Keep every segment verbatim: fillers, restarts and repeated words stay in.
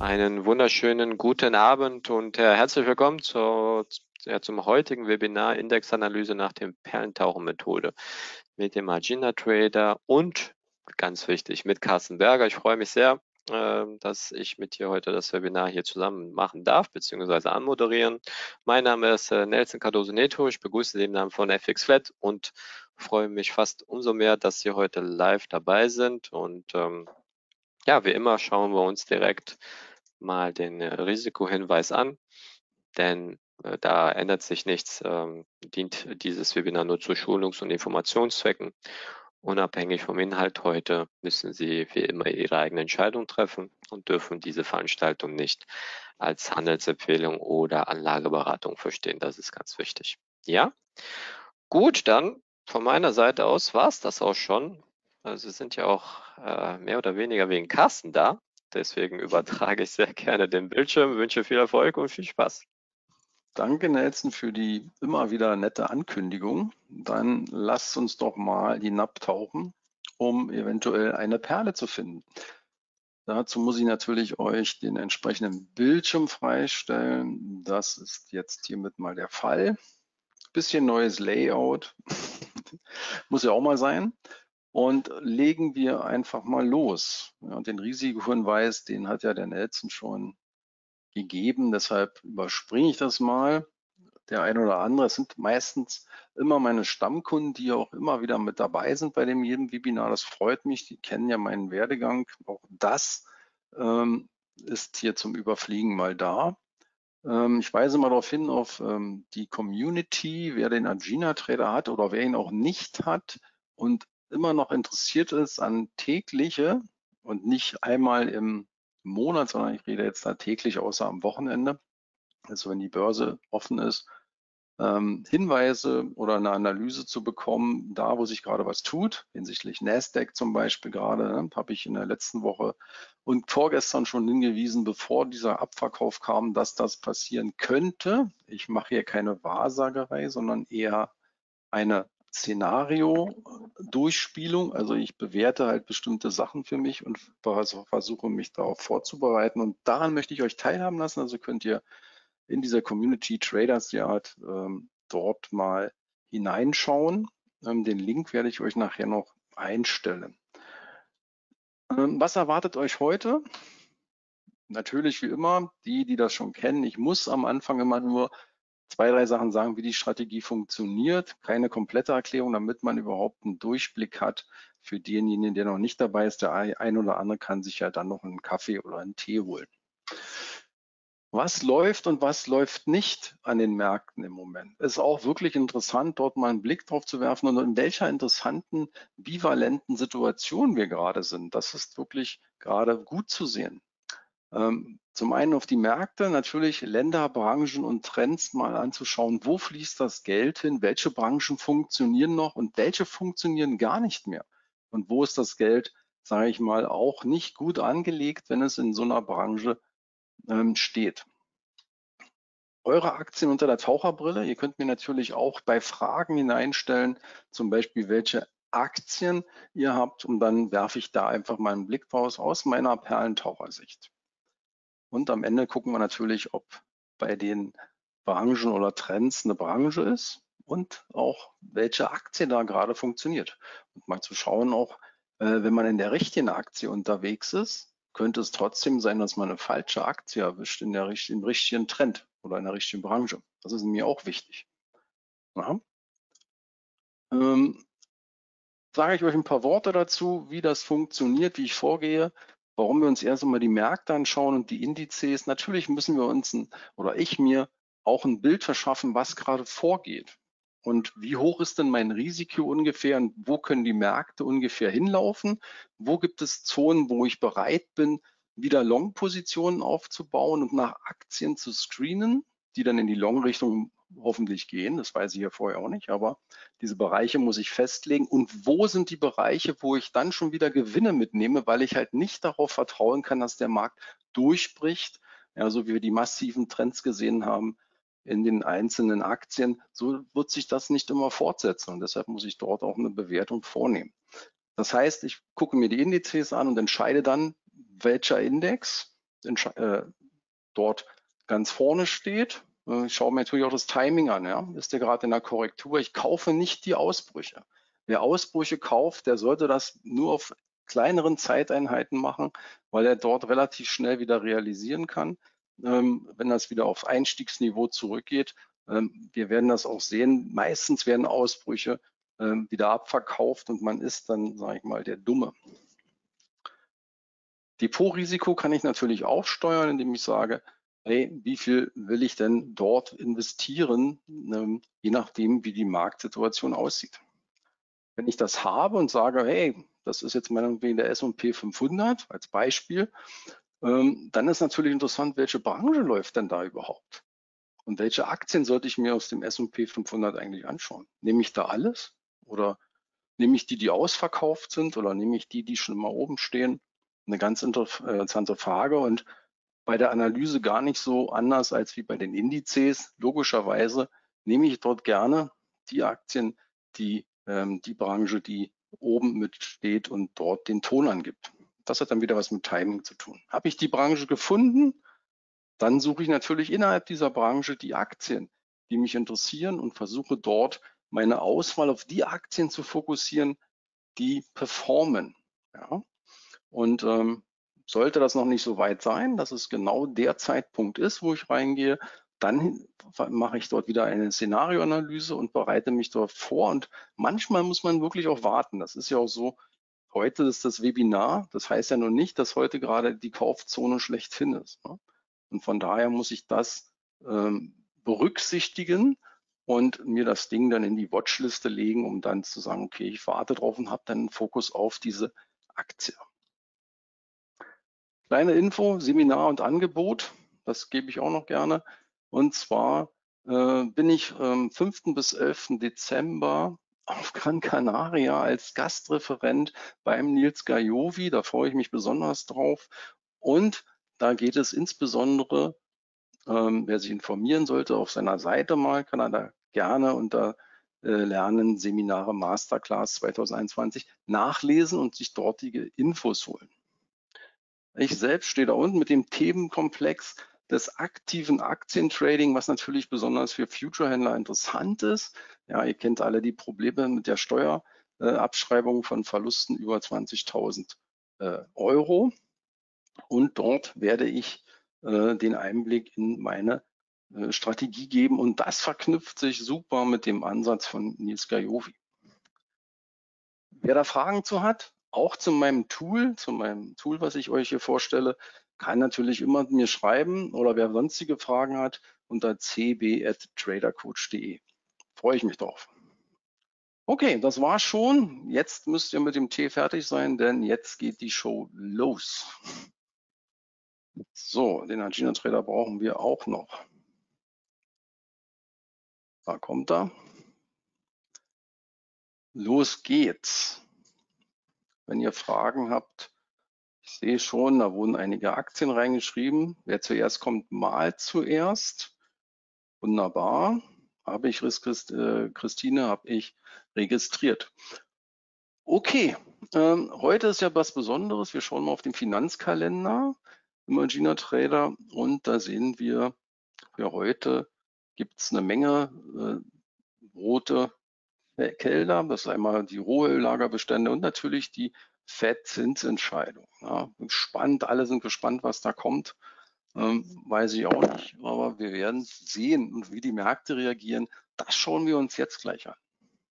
Einen wunderschönen guten Abend und äh, herzlich willkommen zu, ja, zum heutigen Webinar Indexanalyse nach der Perlentauchen-Methode mit dem Agenda Trader und ganz wichtig mit Carsten Berger. Ich freue mich sehr, äh, dass ich mit dir heute das Webinar hier zusammen machen darf bzw. anmoderieren. Mein Name ist äh, Nelson Cardoso Neto. Ich begrüße den Namen von F X Flat und freue mich fast umso mehr, dass Sie heute live dabei sind und ähm, ja, wie immer schauen wir uns direkt mal den äh, Risikohinweis an, denn äh, da ändert sich nichts, ähm, dient dieses Webinar nur zu Schulungs- und Informationszwecken. Unabhängig vom Inhalt heute müssen Sie wie immer Ihre eigene Entscheidung treffen und dürfen diese Veranstaltung nicht als Handelsempfehlung oder Anlageberatung verstehen. Das ist ganz wichtig. Ja, gut, dann von meiner Seite aus war es das auch schon. Also Sie sind ja auch äh, mehr oder weniger wegen Carsten da. Deswegen übertrage ich sehr gerne den Bildschirm, wünsche viel Erfolg und viel Spaß. Danke, Nelson, für die immer wieder nette Ankündigung. Dann lasst uns doch mal hinabtauchen, um eventuell eine Perle zu finden. Dazu muss ich natürlich euch den entsprechenden Bildschirm freistellen. Das ist jetzt hiermit mal der Fall. Bisschen neues Layout, muss ja auch mal sein. Und legen wir einfach mal los. Ja, den Risikohinweis, den hat ja der Nelson schon gegeben, deshalb überspringe ich das mal. Der eine oder andere, es sind meistens immer meine Stammkunden, die auch immer wieder mit dabei sind bei dem jedem Webinar. Das freut mich, die kennen ja meinen Werdegang. Auch das ähm, ist hier zum Überfliegen mal da. Ähm, ich weise mal darauf hin, auf ähm, die Community, wer den Agena Trader hat oder wer ihn auch nicht hat und immer noch interessiert ist an tägliche und nicht einmal im Monat, sondern ich rede jetzt da täglich außer am Wochenende, also wenn die Börse offen ist, ähm, Hinweise oder eine Analyse zu bekommen, da wo sich gerade was tut, hinsichtlich Nasdaq zum Beispiel gerade, ne, habe ich in der letzten Woche und vorgestern schon hingewiesen, bevor dieser Abverkauf kam, dass das passieren könnte. Ich mache hier keine Wahrsagerei, sondern eher eine Szenario-Durchspielung. Also ich bewerte halt bestimmte Sachen für mich und versuche mich darauf vorzubereiten. Und daran möchte ich euch teilhaben lassen. Also könnt ihr in dieser Community Traders Yard ähm, dort mal hineinschauen. Ähm, den Link werde ich euch nachher noch einstellen. Ähm, was erwartet euch heute? Natürlich wie immer, die, die das schon kennen. Ich muss am Anfang immer nur zwei, drei Sachen sagen, wie die Strategie funktioniert. Keine komplette Erklärung, damit man überhaupt einen Durchblick hat. Für denjenigen, der noch nicht dabei ist, der ein oder andere kann sich ja dann noch einen Kaffee oder einen Tee holen. Was läuft und was läuft nicht an den Märkten im Moment? Es ist auch wirklich interessant, dort mal einen Blick drauf zu werfen und in welcher interessanten, bivalenten Situation wir gerade sind. Das ist wirklich gerade gut zu sehen. Ähm, zum einen auf die Märkte, natürlich Länder, Branchen und Trends mal anzuschauen, wo fließt das Geld hin, welche Branchen funktionieren noch und welche funktionieren gar nicht mehr. Und wo ist das Geld, sage ich mal, auch nicht gut angelegt, wenn es in so einer Branche ähm, steht. Eure Aktien unter der Taucherbrille. Ihr könnt mir natürlich auch bei Fragen hineinstellen, zum Beispiel welche Aktien ihr habt und dann werfe ich da einfach mal einen Blick draus aus meiner Perlentauchersicht. Und am Ende gucken wir natürlich, ob bei den Branchen oder Trends eine Branche ist und auch welche Aktie da gerade funktioniert. Und mal zu schauen auch, äh, wenn man in der richtigen Aktie unterwegs ist, könnte es trotzdem sein, dass man eine falsche Aktie erwischt in der, im richtigen Trend oder in der richtigen Branche. Das ist mir auch wichtig. Ja. Ähm, sage ich euch ein paar Worte dazu, wie das funktioniert, wie ich vorgehe, warum wir uns erst einmal die Märkte anschauen und die Indizes. Natürlich müssen wir uns ein, oder ich mir auch ein Bild verschaffen, was gerade vorgeht. Und wie hoch ist denn mein Risiko ungefähr und wo können die Märkte ungefähr hinlaufen? Wo gibt es Zonen, wo ich bereit bin, wieder Long-Positionen aufzubauen und nach Aktien zu screenen, die dann in die Long-Richtung hoffentlich gehen. Das weiß ich ja vorher auch nicht, aber diese Bereiche muss ich festlegen. Und wo sind die Bereiche, wo ich dann schon wieder Gewinne mitnehme, weil ich halt nicht darauf vertrauen kann, dass der Markt durchbricht, ja, so wie wir die massiven Trends gesehen haben in den einzelnen Aktien, so wird sich das nicht immer fortsetzen und deshalb muss ich dort auch eine Bewertung vornehmen. Das heißt, ich gucke mir die Indizes an und entscheide dann, welcher Index äh, dort ganz vorne steht. Ich schaue mir natürlich auch das Timing an. Ja? Ist der gerade in der Korrektur? Ich kaufe nicht die Ausbrüche. Wer Ausbrüche kauft, der sollte das nur auf kleineren Zeiteinheiten machen, weil er dort relativ schnell wieder realisieren kann, ähm, wenn das wieder auf Einstiegsniveau zurückgeht. Ähm, wir werden das auch sehen. Meistens werden Ausbrüche ähm, wieder abverkauft und man ist dann, sage ich mal, der Dumme. Depotrisiko kann ich natürlich auch steuern, indem ich sage, hey, wie viel will ich denn dort investieren, ähm, je nachdem, wie die Marktsituation aussieht. Wenn ich das habe und sage, hey, das ist jetzt meinetwegen der S und P fünfhundert als Beispiel, ähm, dann ist natürlich interessant, welche Branche läuft denn da überhaupt? Und welche Aktien sollte ich mir aus dem S und P fünfhundert eigentlich anschauen? Nehme ich da alles? Oder nehme ich die, die ausverkauft sind? Oder nehme ich die, die schon mal oben stehen? Eine ganz interessante Frage und bei der Analyse gar nicht so anders als wie bei den Indizes. Logischerweise nehme ich dort gerne die Aktien, die ähm, die Branche, die oben mitsteht und dort den Ton angibt. Das hat dann wieder was mit Timing zu tun. Habe ich die Branche gefunden, dann suche ich natürlich innerhalb dieser Branche die Aktien, die mich interessieren und versuche dort meine Auswahl auf die Aktien zu fokussieren, die performen. Ja? Und ähm, sollte das noch nicht so weit sein, dass es genau der Zeitpunkt ist, wo ich reingehe, dann mache ich dort wieder eine Szenarioanalyse und bereite mich dort vor. Und manchmal muss man wirklich auch warten. Das ist ja auch so, heute ist das Webinar. Das heißt ja noch nicht, dass heute gerade die Kaufzone schlechthin ist. Ne? Und von daher muss ich das ähm, berücksichtigen und mir das Ding dann in die Watchliste legen, um dann zu sagen, okay, ich warte drauf und habe dann einen Fokus auf diese Aktie. Kleine Info, Seminar und Angebot, das gebe ich auch noch gerne. Und zwar äh, bin ich ähm, fünften bis elften Dezember auf Gran Canaria als Gastreferent beim Nils Gajovi. Da freue ich mich besonders drauf. Und da geht es insbesondere, ähm, wer sich informieren sollte, auf seiner Seite mal, kann er da gerne unter äh, Lernen, Seminare, Masterclass zweitausendeinundzwanzig nachlesen und sich dortige Infos holen. Ich selbst stehe da unten mit dem Themenkomplex des aktiven Aktientrading, was natürlich besonders für Future-Händler interessant ist. Ja, ihr kennt alle die Probleme mit der Steuerabschreibung von Verlusten über zwanzigtausend äh, Euro. Und dort werde ich äh, den Einblick in meine äh, Strategie geben. Und das verknüpft sich super mit dem Ansatz von Nils Gajovi. Wer da Fragen zu hat, auch zu meinem Tool, zu meinem Tool, was ich euch hier vorstelle, kann natürlich immer mir schreiben oder wer sonstige Fragen hat, unter c b at tradercoach punkt de. Freue ich mich drauf. Okay, das war's schon. Jetzt müsst ihr mit dem Tee fertig sein, denn jetzt geht die Show los. So, den Agina Trader brauchen wir auch noch. Da kommt er. Los geht's. Wenn ihr Fragen habt, ich sehe schon, da wurden einige Aktien reingeschrieben. Wer zuerst kommt, malt zuerst. Wunderbar. Habe ich, Christine, habe ich registriert. Okay, ähm, heute ist ja was Besonderes. Wir schauen mal auf den Finanzkalender im Agina Trader und da sehen wir, für heute gibt es eine Menge äh, rote Felder. Das ist einmal die Rohöllagerbestände und natürlich die Fed-Zinsentscheidung. Ja, gespannt, alle sind gespannt, was da kommt. Ähm, weiß ich auch nicht, aber wir werden sehen und wie die Märkte reagieren. Das schauen wir uns jetzt gleich an.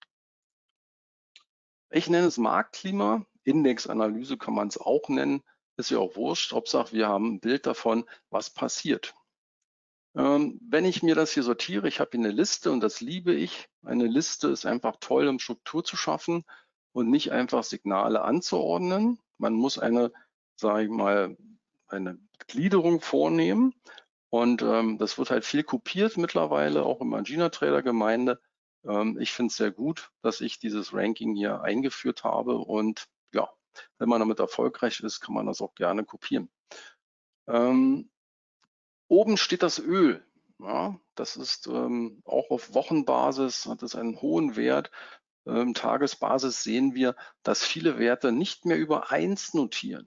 Ich nenne es Marktklima. Indexanalyse kann man es auch nennen. Ist ja auch wurscht. Hauptsache, wir haben ein Bild davon, was passiert. Ähm, wenn ich mir das hier sortiere, ich habe hier eine Liste und das liebe ich. Eine Liste ist einfach toll, um Struktur zu schaffen und nicht einfach Signale anzuordnen. Man muss eine, sage ich mal, eine Gliederung vornehmen. Und ähm, das wird halt viel kopiert mittlerweile, auch im Agina Trader Gemeinde. Ähm, ich finde es sehr gut, dass ich dieses Ranking hier eingeführt habe. Und ja, wenn man damit erfolgreich ist, kann man das auch gerne kopieren. Ähm, oben steht das Öl. Ja, das ist ähm, auch auf Wochenbasis, hat es einen hohen Wert. Ähm, Tagesbasis sehen wir, dass viele Werte nicht mehr über eins notieren.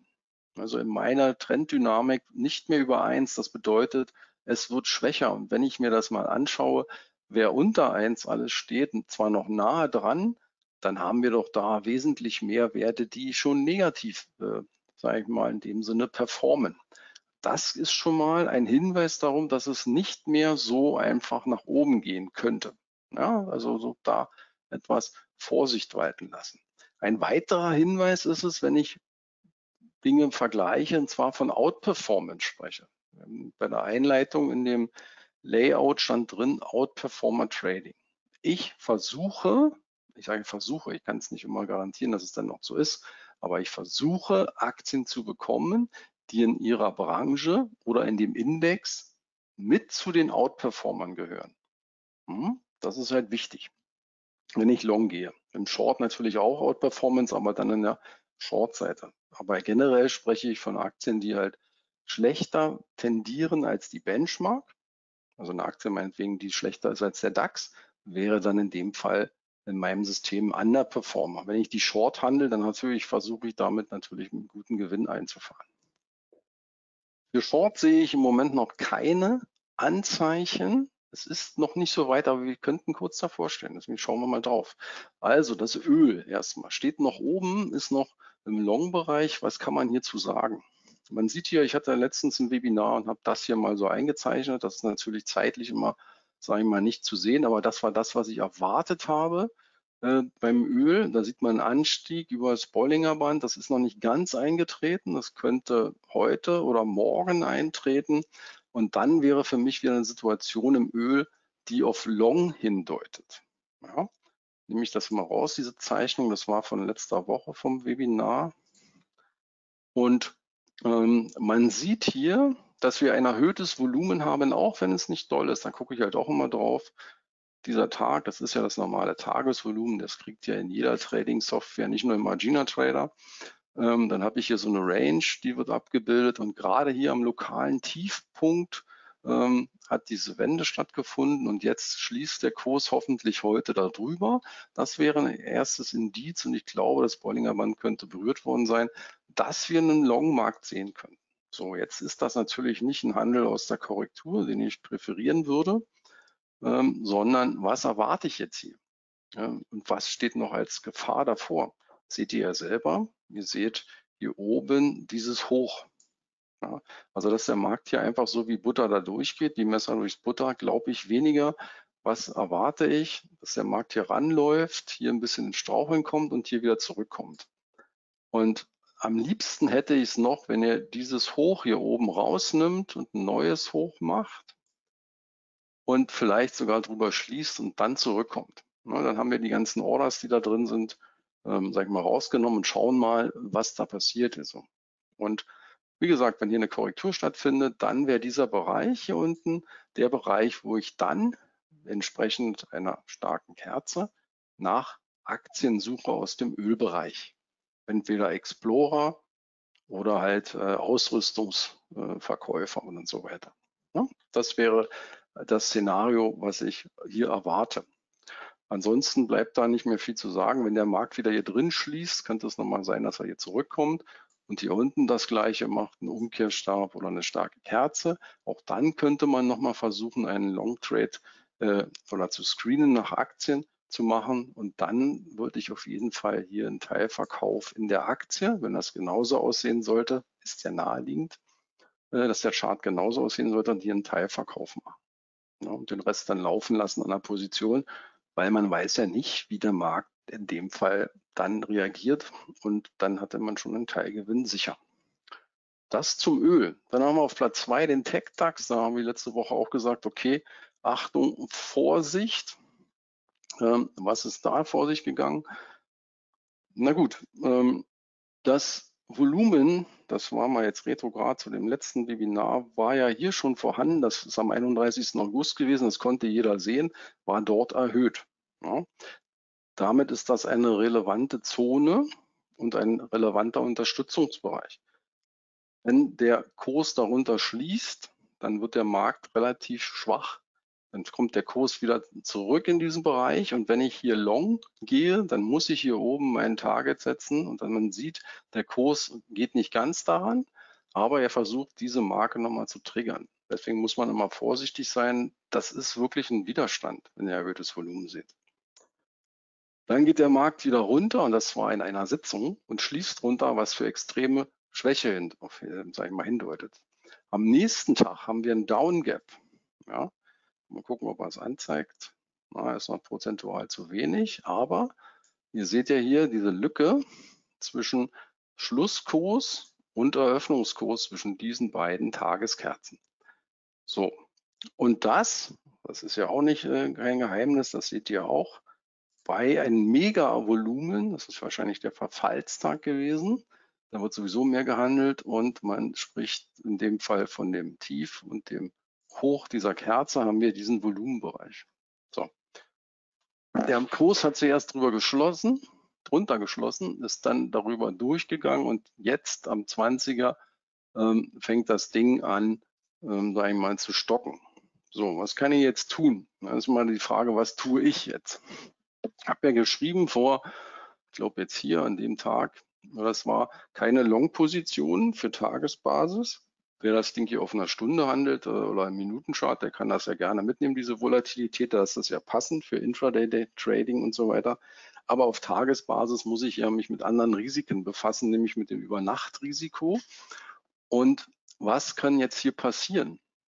Also in meiner Trenddynamik nicht mehr über eins. Das bedeutet, es wird schwächer. Und wenn ich mir das mal anschaue, wer unter eins alles steht, und zwar noch nahe dran, dann haben wir doch da wesentlich mehr Werte, die schon negativ, äh, sage ich mal, in dem Sinne performen. Das ist schon mal ein Hinweis darum, dass es nicht mehr so einfach nach oben gehen könnte. Ja, also so da etwas Vorsicht walten lassen. Ein weiterer Hinweis ist es, wenn ich Dinge vergleiche, und zwar von Outperformance spreche. Bei der Einleitung in dem Layout stand drin Outperformer Trading. Ich versuche, ich sage versuche, ich kann es nicht immer garantieren, dass es dann noch so ist, aber ich versuche Aktien zu bekommen, die in ihrer Branche oder in dem Index mit zu den Outperformern gehören. Das ist halt wichtig, wenn ich long gehe. Im Short natürlich auch Outperformance, aber dann in der Short-Seite. Aber generell spreche ich von Aktien, die halt schlechter tendieren als die Benchmark. Also eine Aktie meinetwegen, die schlechter ist als der DAX, wäre dann in dem Fall in meinem System ein Underperformer. Wenn ich die Short handle, dann natürlich versuche ich damit natürlich einen guten Gewinn einzufahren. Für Short sehe ich im Moment noch keine Anzeichen. Es ist noch nicht so weit, aber wir könnten kurz davor stehen. Deswegen schauen wir mal drauf. Also das Öl erstmal steht noch oben, ist noch im Long-Bereich. Was kann man hierzu sagen? Man sieht hier, ich hatte letztens ein Webinar und habe das hier mal so eingezeichnet. Das ist natürlich zeitlich immer, sage ich mal, nicht zu sehen, aber das war das, was ich erwartet habe äh, beim Öl. Da sieht man einen Anstieg über das Bollinger Band. Das ist noch nicht ganz eingetreten. Das könnte heute oder morgen eintreten. Und dann wäre für mich wieder eine Situation im Öl, die auf Long hindeutet. Ja, nehme ich das mal raus, diese Zeichnung. Das war von letzter Woche vom Webinar. Und ähm, man sieht hier, dass wir ein erhöhtes Volumen haben, auch wenn es nicht doll ist. Da gucke ich halt auch immer drauf. Dieser Tag, das ist ja das normale Tagesvolumen, das kriegt ja in jeder Trading-Software, nicht nur im Margina Trader. Ähm, dann habe ich hier so eine Range, die wird abgebildet und gerade hier am lokalen Tiefpunkt ähm, hat diese Wende stattgefunden und jetzt schließt der Kurs hoffentlich heute darüber. Das wäre ein erstes Indiz und ich glaube, das Bollinger Band könnte berührt worden sein, dass wir einen Long-Markt sehen können. So, jetzt ist das natürlich nicht ein Handel aus der Korrektur, den ich präferieren würde, ähm, sondern was erwarte ich jetzt hier? Ja, und was steht noch als Gefahr davor? Seht ihr ja selber. Ihr seht hier oben dieses Hoch. Ja, also dass der Markt hier einfach so wie Butter da durchgeht, die Messer durchs Butter, glaube ich weniger. Was erwarte ich? Dass der Markt hier ranläuft, hier ein bisschen ins Straucheln kommt und hier wieder zurückkommt. Und am liebsten hätte ich es noch, wenn ihr dieses Hoch hier oben rausnimmt und ein neues Hoch macht und vielleicht sogar drüber schließt und dann zurückkommt. Na, dann haben wir die ganzen Orders, die da drin sind, ähm, sag ich mal, rausgenommen und schauen mal, was da passiert ist. Und wie gesagt, wenn hier eine Korrektur stattfindet, dann wäre dieser Bereich hier unten der Bereich, wo ich dann entsprechend einer starken Kerze nach Aktien suche aus dem Ölbereich. Entweder Explorer oder halt äh, Ausrüstungsverkäufer äh, und so weiter. Ja, das wäre das Szenario, was ich hier erwarte. Ansonsten bleibt da nicht mehr viel zu sagen. Wenn der Markt wieder hier drin schließt, könnte es nochmal sein, dass er hier zurückkommt und hier unten das gleiche macht, einen Umkehrstab oder eine starke Kerze. Auch dann könnte man nochmal versuchen, einen Long Trade äh, oder zu screenen nach Aktien zu machen. Und dann würde ich auf jeden Fall hier einen Teilverkauf in der Aktie, wenn das genauso aussehen sollte, ist ja naheliegend, äh, dass der Chart genauso aussehen sollte, und hier einen Teilverkauf machen. Ja, und den Rest dann laufen lassen an der Position, weil man weiß ja nicht, wie der Markt in dem Fall dann reagiert und dann hatte man schon einen Teilgewinn sicher. Das zum Öl. Dann haben wir auf Platz zwei den Tech-DAX. Da haben wir letzte Woche auch gesagt, okay, Achtung, Vorsicht. Ähm, was ist da vor sich gegangen? Na gut, ähm, das Volumen, das war mal jetzt retrograd zu dem letzten Webinar, war ja hier schon vorhanden. Das ist am einunddreißigsten August gewesen. Das konnte jeder sehen, war dort erhöht. Ja. Damit ist das eine relevante Zone und ein relevanter Unterstützungsbereich. Wenn der Kurs darunter schließt, dann wird der Markt relativ schwach Dann kommt der Kurs wieder zurück in diesen Bereich und wenn ich hier long gehe, dann muss ich hier oben meinen Target setzen und dann man sieht, der Kurs geht nicht ganz daran, aber er versucht, diese Marke nochmal zu triggern. Deswegen muss man immer vorsichtig sein. Das ist wirklich ein Widerstand, wenn ihr erhöhtes Volumen seht. Dann geht der Markt wieder runter und das war in einer Sitzung und schließt runter, was für extreme Schwäche hin, auf, sag ich mal, hindeutet. Am nächsten Tag haben wir ein Down Gap. Ja, mal gucken, ob er es anzeigt. Na, ist noch prozentual zu wenig, aber ihr seht ja hier diese Lücke zwischen Schlusskurs und Eröffnungskurs zwischen diesen beiden Tageskerzen. So, und das, das ist ja auch nicht äh, kein Geheimnis, das seht ihr auch, bei einem Mega-Volumen, das ist wahrscheinlich der Verfallstag gewesen, da wird sowieso mehr gehandelt und man spricht in dem Fall von dem Tief und dem Hoch dieser Kerze haben wir diesen Volumenbereich. So. Der Kurs hat zuerst drüber geschlossen, drunter geschlossen, ist dann darüber durchgegangen und jetzt am zwanziger ähm, fängt das Ding an, ähm, sag ich mal, zu stocken. So, was kann ich jetzt tun? Das ist mal die Frage, was tue ich jetzt? Ich habe ja geschrieben vor, ich glaube jetzt hier an dem Tag, das war keine Long-Position für Tagesbasis. Wer das Ding hier auf einer Stunde handelt oder im Minutenchart, der kann das ja gerne mitnehmen, diese Volatilität. Da ist das ja passend für Intraday-Trading und so weiter. Aber auf Tagesbasis muss ich ja mich mit anderen Risiken befassen, nämlich mit dem Übernachtrisiko. Und was kann jetzt hier passieren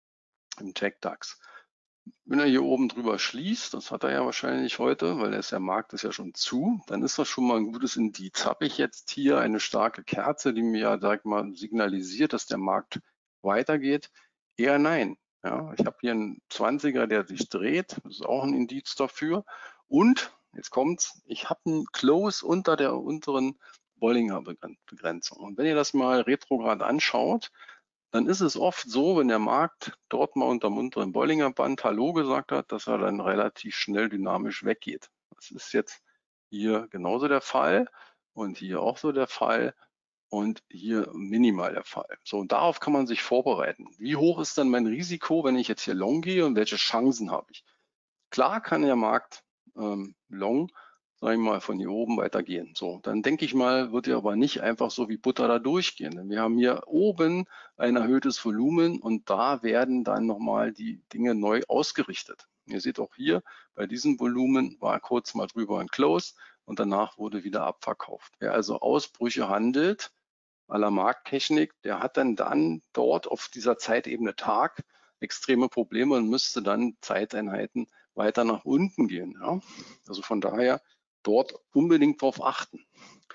im TechDAX? Wenn er hier oben drüber schließt, das hat er ja wahrscheinlich heute, weil der Markt ist ja schon zu, dann ist das schon mal ein gutes Indiz. Habe ich jetzt hier eine starke Kerze, die mir ja, sag mal, signalisiert, dass der Markt weitergeht? Eher nein. Ja, ich habe hier einen zwanziger, der sich dreht, das ist auch ein Indiz dafür. Und, jetzt kommt's, ich habe einen Close unter der unteren Bollinger Begrenzung. Und wenn ihr das mal retrograd anschaut, dann ist es oft so, wenn der Markt dort mal unterm unteren Bollinger Band Hallo gesagt hat, dass er dann relativ schnell dynamisch weggeht. Das ist jetzt hier genauso der Fall und hier auch so der Fall und hier minimal der Fall. So, und darauf kann man sich vorbereiten. Wie hoch ist dann mein Risiko, wenn ich jetzt hier long gehe und welche Chancen habe ich? Klar kann der Markt ähm, long, sage ich mal, von hier oben weitergehen. So, dann denke ich mal, wird er aber nicht einfach so wie Butter da durchgehen. Denn wir haben hier oben ein erhöhtes Volumen und da werden dann nochmal die Dinge neu ausgerichtet. Ihr seht auch hier, bei diesem Volumen war kurz mal drüber ein Close und danach wurde wieder abverkauft. Wer also Ausbrüche handelt, à la Markttechnik, der hat dann, dann dort auf dieser Zeitebene Tag extreme Probleme und müsste dann Zeiteinheiten weiter nach unten gehen. Ja? Also von daher dort unbedingt darauf achten.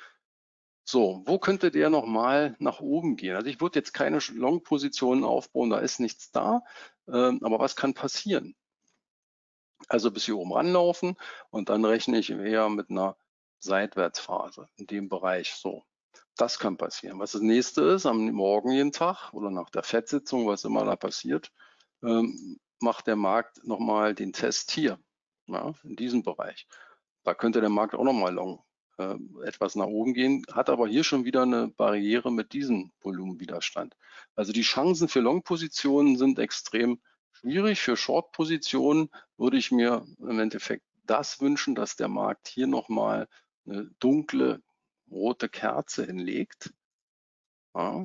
So, wo könnte der nochmal nach oben gehen? Also ich würde jetzt keine Long-Positionen aufbauen, da ist nichts da. Ähm, aber was kann passieren? Also bis hier oben ranlaufen und dann rechne ich eher mit einer Seitwärtsphase in dem Bereich. So, das kann passieren. Was das nächste ist, am morgigen Tag oder nach der Fed-Sitzung, was immer da passiert, ähm, macht der Markt nochmal den Test hier, ja, in diesem Bereich. Da könnte der Markt auch nochmal long äh, etwas nach oben gehen, hat aber hier schon wieder eine Barriere mit diesem Volumenwiderstand. Also die Chancen für Long-Positionen sind extrem schwierig. Für Short-Positionen würde ich mir im Endeffekt das wünschen, dass der Markt hier nochmal eine dunkle rote Kerze hinlegt, ja,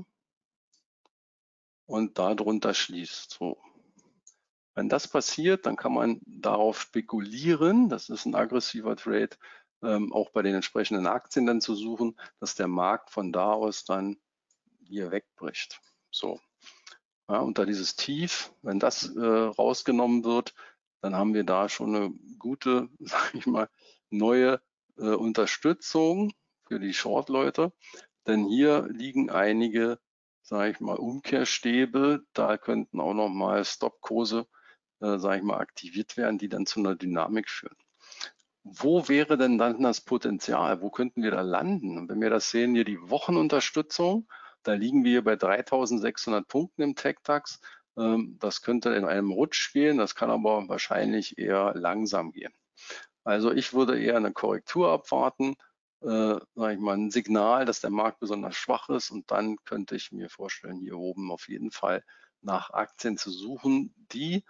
und darunter schließt. So. Wenn das passiert, dann kann man darauf spekulieren, das ist ein aggressiver Trade, ähm, auch bei den entsprechenden Aktien dann zu suchen, dass der Markt von da aus dann hier wegbricht. So, ja, unter dieses Tief, wenn das äh, rausgenommen wird, dann haben wir da schon eine gute, sage ich mal, neue äh, Unterstützung für die Short-Leute. Denn hier liegen einige, sage ich mal, Umkehrstäbe. Da könnten auch noch mal Stopkurse, äh, sage ich mal, aktiviert werden, die dann zu einer Dynamik führen. Wo wäre denn dann das Potenzial? Wo könnten wir da landen? Und wenn wir das sehen, hier die Wochenunterstützung, da liegen wir hier bei dreitausendsechshundert Punkten im TechDAX. Ähm, das könnte in einem Rutsch gehen, das kann aber wahrscheinlich eher langsam gehen. Also ich würde eher eine Korrektur abwarten, äh, sage ich mal, ein Signal, dass der Markt besonders schwach ist und dann könnte ich mir vorstellen, hier oben auf jeden Fall nach Aktien zu suchen, die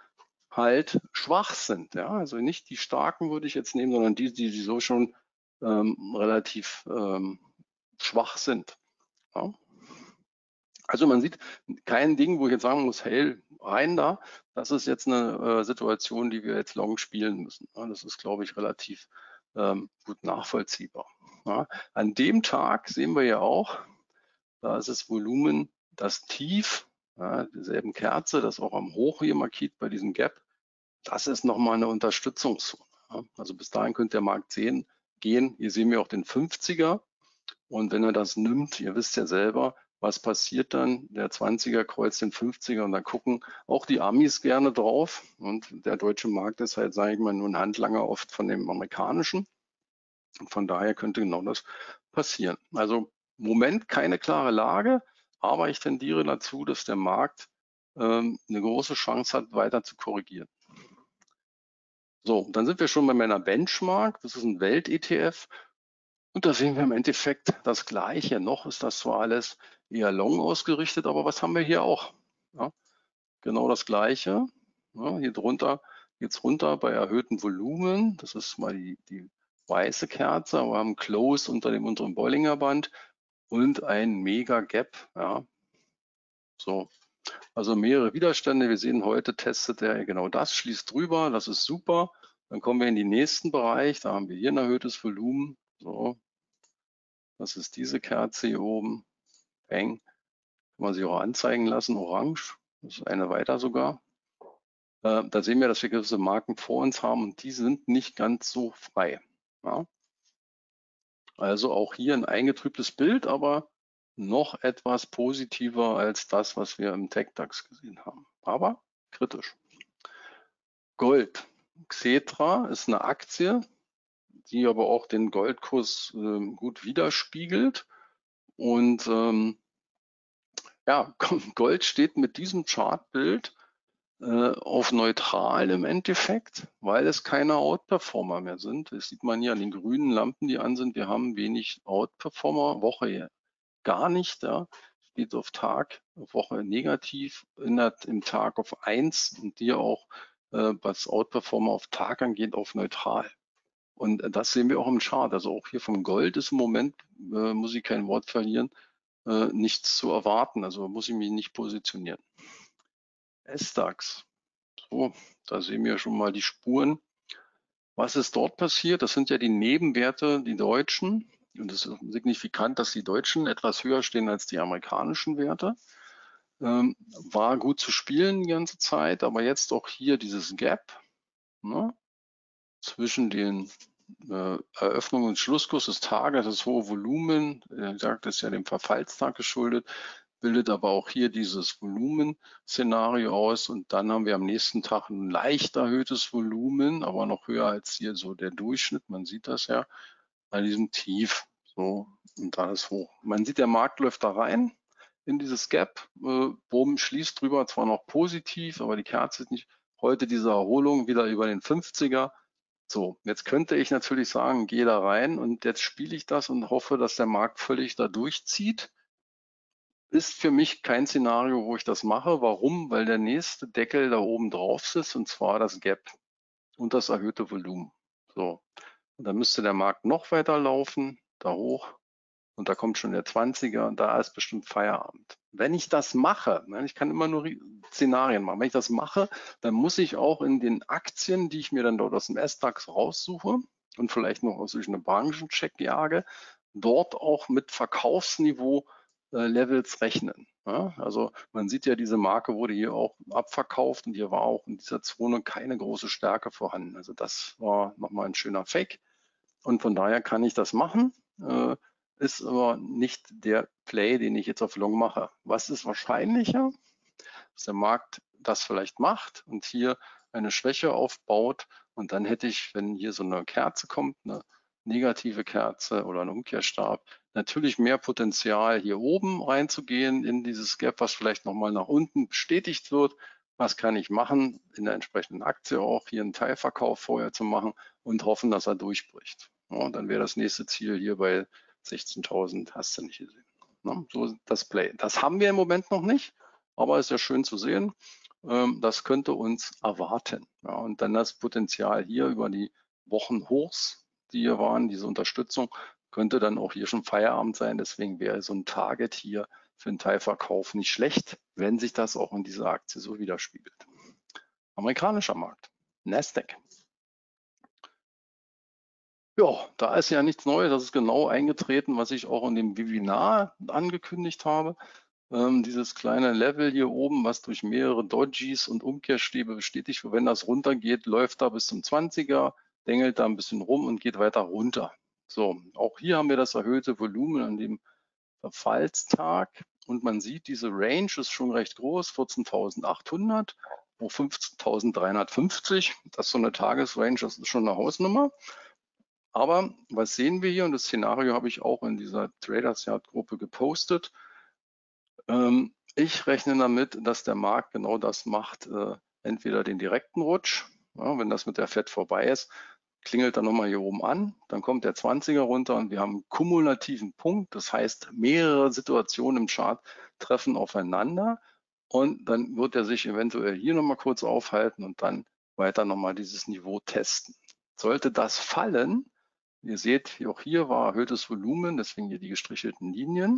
halt schwach sind. Ja? Also nicht die starken würde ich jetzt nehmen, sondern die, die, die so schon ähm, relativ ähm, schwach sind. Ja? Also man sieht kein Ding, wo ich jetzt sagen muss, hey, rein da, das ist jetzt eine äh, Situation, die wir jetzt long spielen müssen. Ja? Das ist, glaube ich, relativ ähm, gut nachvollziehbar. Ja? An dem Tag sehen wir ja auch, da ist das Volumen, das Tief, ja, derselben Kerze, das auch am Hoch hier markiert bei diesem Gap, das ist nochmal eine Unterstützungszone. Ja. Also bis dahin könnte der Markt sehen, gehen. Hier sehen wir auch den fünfziger. Und wenn er das nimmt, ihr wisst ja selber, was passiert dann? Der zwanziger kreuzt den fünfziger und da gucken auch die Amis gerne drauf. Und der deutsche Markt ist halt, sage ich mal, nur ein Handlanger oft von dem amerikanischen. Und von daher könnte genau das passieren. Also im Moment keine klare Lage, aber ich tendiere dazu, dass der Markt ähm, eine große Chance hat, weiter zu korrigieren. So, dann sind wir schon bei meiner Benchmark. Das ist ein Welt-E T F. Und da sehen wir im Endeffekt das Gleiche. Noch ist das zwar alles eher long ausgerichtet, aber was haben wir hier auch? Ja, genau das Gleiche. Ja, hier drunter geht es runter bei erhöhtem Volumen. Das ist mal die, die weiße Kerze, aber wir haben Close unter dem unteren Bollinger Band und ein Mega Gap. Ja, so. Also mehrere Widerstände. Wir sehen heute testet er genau das, schließt drüber. Das ist super. Dann kommen wir in den nächsten Bereich. Da haben wir hier ein erhöhtes Volumen. So, das ist diese Kerze hier oben. Bang. Kann man sich auch anzeigen lassen, orange. Das ist eine weiter sogar. Äh, da sehen wir, dass wir gewisse Marken vor uns haben und die sind nicht ganz so frei. Ja. Also auch hier ein eingetrübtes Bild, aber noch etwas positiver als das, was wir im TechDAX gesehen haben. Aber kritisch. Gold. Xetra ist eine Aktie, die aber auch den Goldkurs äh, gut widerspiegelt. Und ähm, ja, Gold steht mit diesem Chartbild äh, auf neutral im Endeffekt, weil es keine Outperformer mehr sind. Das sieht man hier an den grünen Lampen, die an sind. Wir haben wenig Outperformer, Woche gar nicht. Ja. Steht auf Tag, auf Woche negativ, ändert im Tag auf eins und hier auch, äh, was Outperformer auf Tag angeht, auf neutral. Und das sehen wir auch im Chart. Also auch hier vom Gold ist im Moment, äh, muss ich kein Wort verlieren, äh, nichts zu erwarten. Also muss ich mich nicht positionieren. S DAX. So, da sehen wir schon mal die Spuren. Was ist dort passiert? Das sind ja die Nebenwerte, die deutschen. Und es ist signifikant, dass die deutschen etwas höher stehen als die amerikanischen Werte. Ähm, war gut zu spielen die ganze Zeit, aber jetzt auch hier dieses Gap, ne, zwischen den äh, Eröffnung und Schlusskurs des Tages, das hohe Volumen, er sagt, das ist ja dem Verfallstag geschuldet, bildet aber auch hier dieses Volumen-Szenario aus und dann haben wir am nächsten Tag ein leicht erhöhtes Volumen, aber noch höher als hier so der Durchschnitt, man sieht das ja, bei diesem Tief, so, und da ist hoch. Man sieht, der Markt läuft da rein in dieses Gap, äh, oben schließt drüber, zwar noch positiv, aber die Kerze ist nicht, heute diese Erholung wieder über den fünfziger. So, jetzt könnte ich natürlich sagen, gehe da rein und jetzt spiele ich das und hoffe, dass der Markt völlig da durchzieht. Ist für mich kein Szenario, wo ich das mache. Warum? Weil der nächste Deckel da oben drauf sitzt und zwar das Gap und das erhöhte Volumen. So, und dann müsste der Markt noch weiter laufen, da hoch und da kommt schon der zwanziger und da ist bestimmt Feierabend. Wenn ich das mache, ne, ich kann immer nur Szenarien machen, wenn ich das mache, dann muss ich auch in den Aktien, die ich mir dann dort aus dem S DAX raussuche und vielleicht noch aus einem Branchencheck jage, dort auch mit Verkaufsniveau äh, Levels rechnen. Ja, also man sieht ja, diese Marke wurde hier auch abverkauft und hier war auch in dieser Zone keine große Stärke vorhanden. Also das war nochmal ein schöner Fake und von daher kann ich das machen. Äh, ist aber nicht der Play, den ich jetzt auf Long mache. Was ist wahrscheinlicher? Dass der Markt das vielleicht macht und hier eine Schwäche aufbaut und dann hätte ich, wenn hier so eine Kerze kommt, eine negative Kerze oder ein Umkehrstab, natürlich mehr Potenzial hier oben reinzugehen in dieses Gap, was vielleicht nochmal nach unten bestätigt wird. Was kann ich machen? In der entsprechenden Aktie auch hier einen Teilverkauf vorher zu machen und hoffen, dass er durchbricht. Ja, und dann wäre das nächste Ziel hier bei sechzehntausend, hast du nicht gesehen. Ja, so das Play. Das haben wir im Moment noch nicht, aber ist ja schön zu sehen. Ähm, das könnte uns erwarten. Ja, und dann das Potenzial hier über die Wochenhochs, die hier waren, diese Unterstützung, könnte dann auch hier schon Feierabend sein. Deswegen wäre so ein Target hier für einen Teilverkauf nicht schlecht, wenn sich das auch in dieser Aktie so widerspiegelt. Amerikanischer Markt, Nasdaq. Ja, da ist ja nichts Neues. Das ist genau eingetreten, was ich auch in dem Webinar angekündigt habe. Ähm, dieses kleine Level hier oben, was durch mehrere Dodgies und Umkehrstäbe bestätigt wird, wenn das runtergeht, läuft da bis zum zwanziger, dengelt da ein bisschen rum und geht weiter runter. So, auch hier haben wir das erhöhte Volumen an dem Verfallstag und man sieht, diese Range ist schon recht groß, vierzehntausendachthundert auf fünfzehntausenddreihundertfünfzig. Das ist so eine Tagesrange, das ist schon eine Hausnummer. Aber was sehen wir hier? Und das Szenario habe ich auch in dieser Traders Yard Gruppe gepostet. Ähm, ich rechne damit, dass der Markt genau das macht, äh, entweder den direkten Rutsch, ja, wenn das mit der Fed vorbei ist, klingelt er nochmal hier oben an, dann kommt der zwanziger runter und wir haben einen kumulativen Punkt. Das heißt, mehrere Situationen im Chart treffen aufeinander und dann wird er sich eventuell hier nochmal kurz aufhalten und dann weiter nochmal dieses Niveau testen. Sollte das fallen, ihr seht, auch hier war erhöhtes Volumen, deswegen hier die gestrichelten Linien,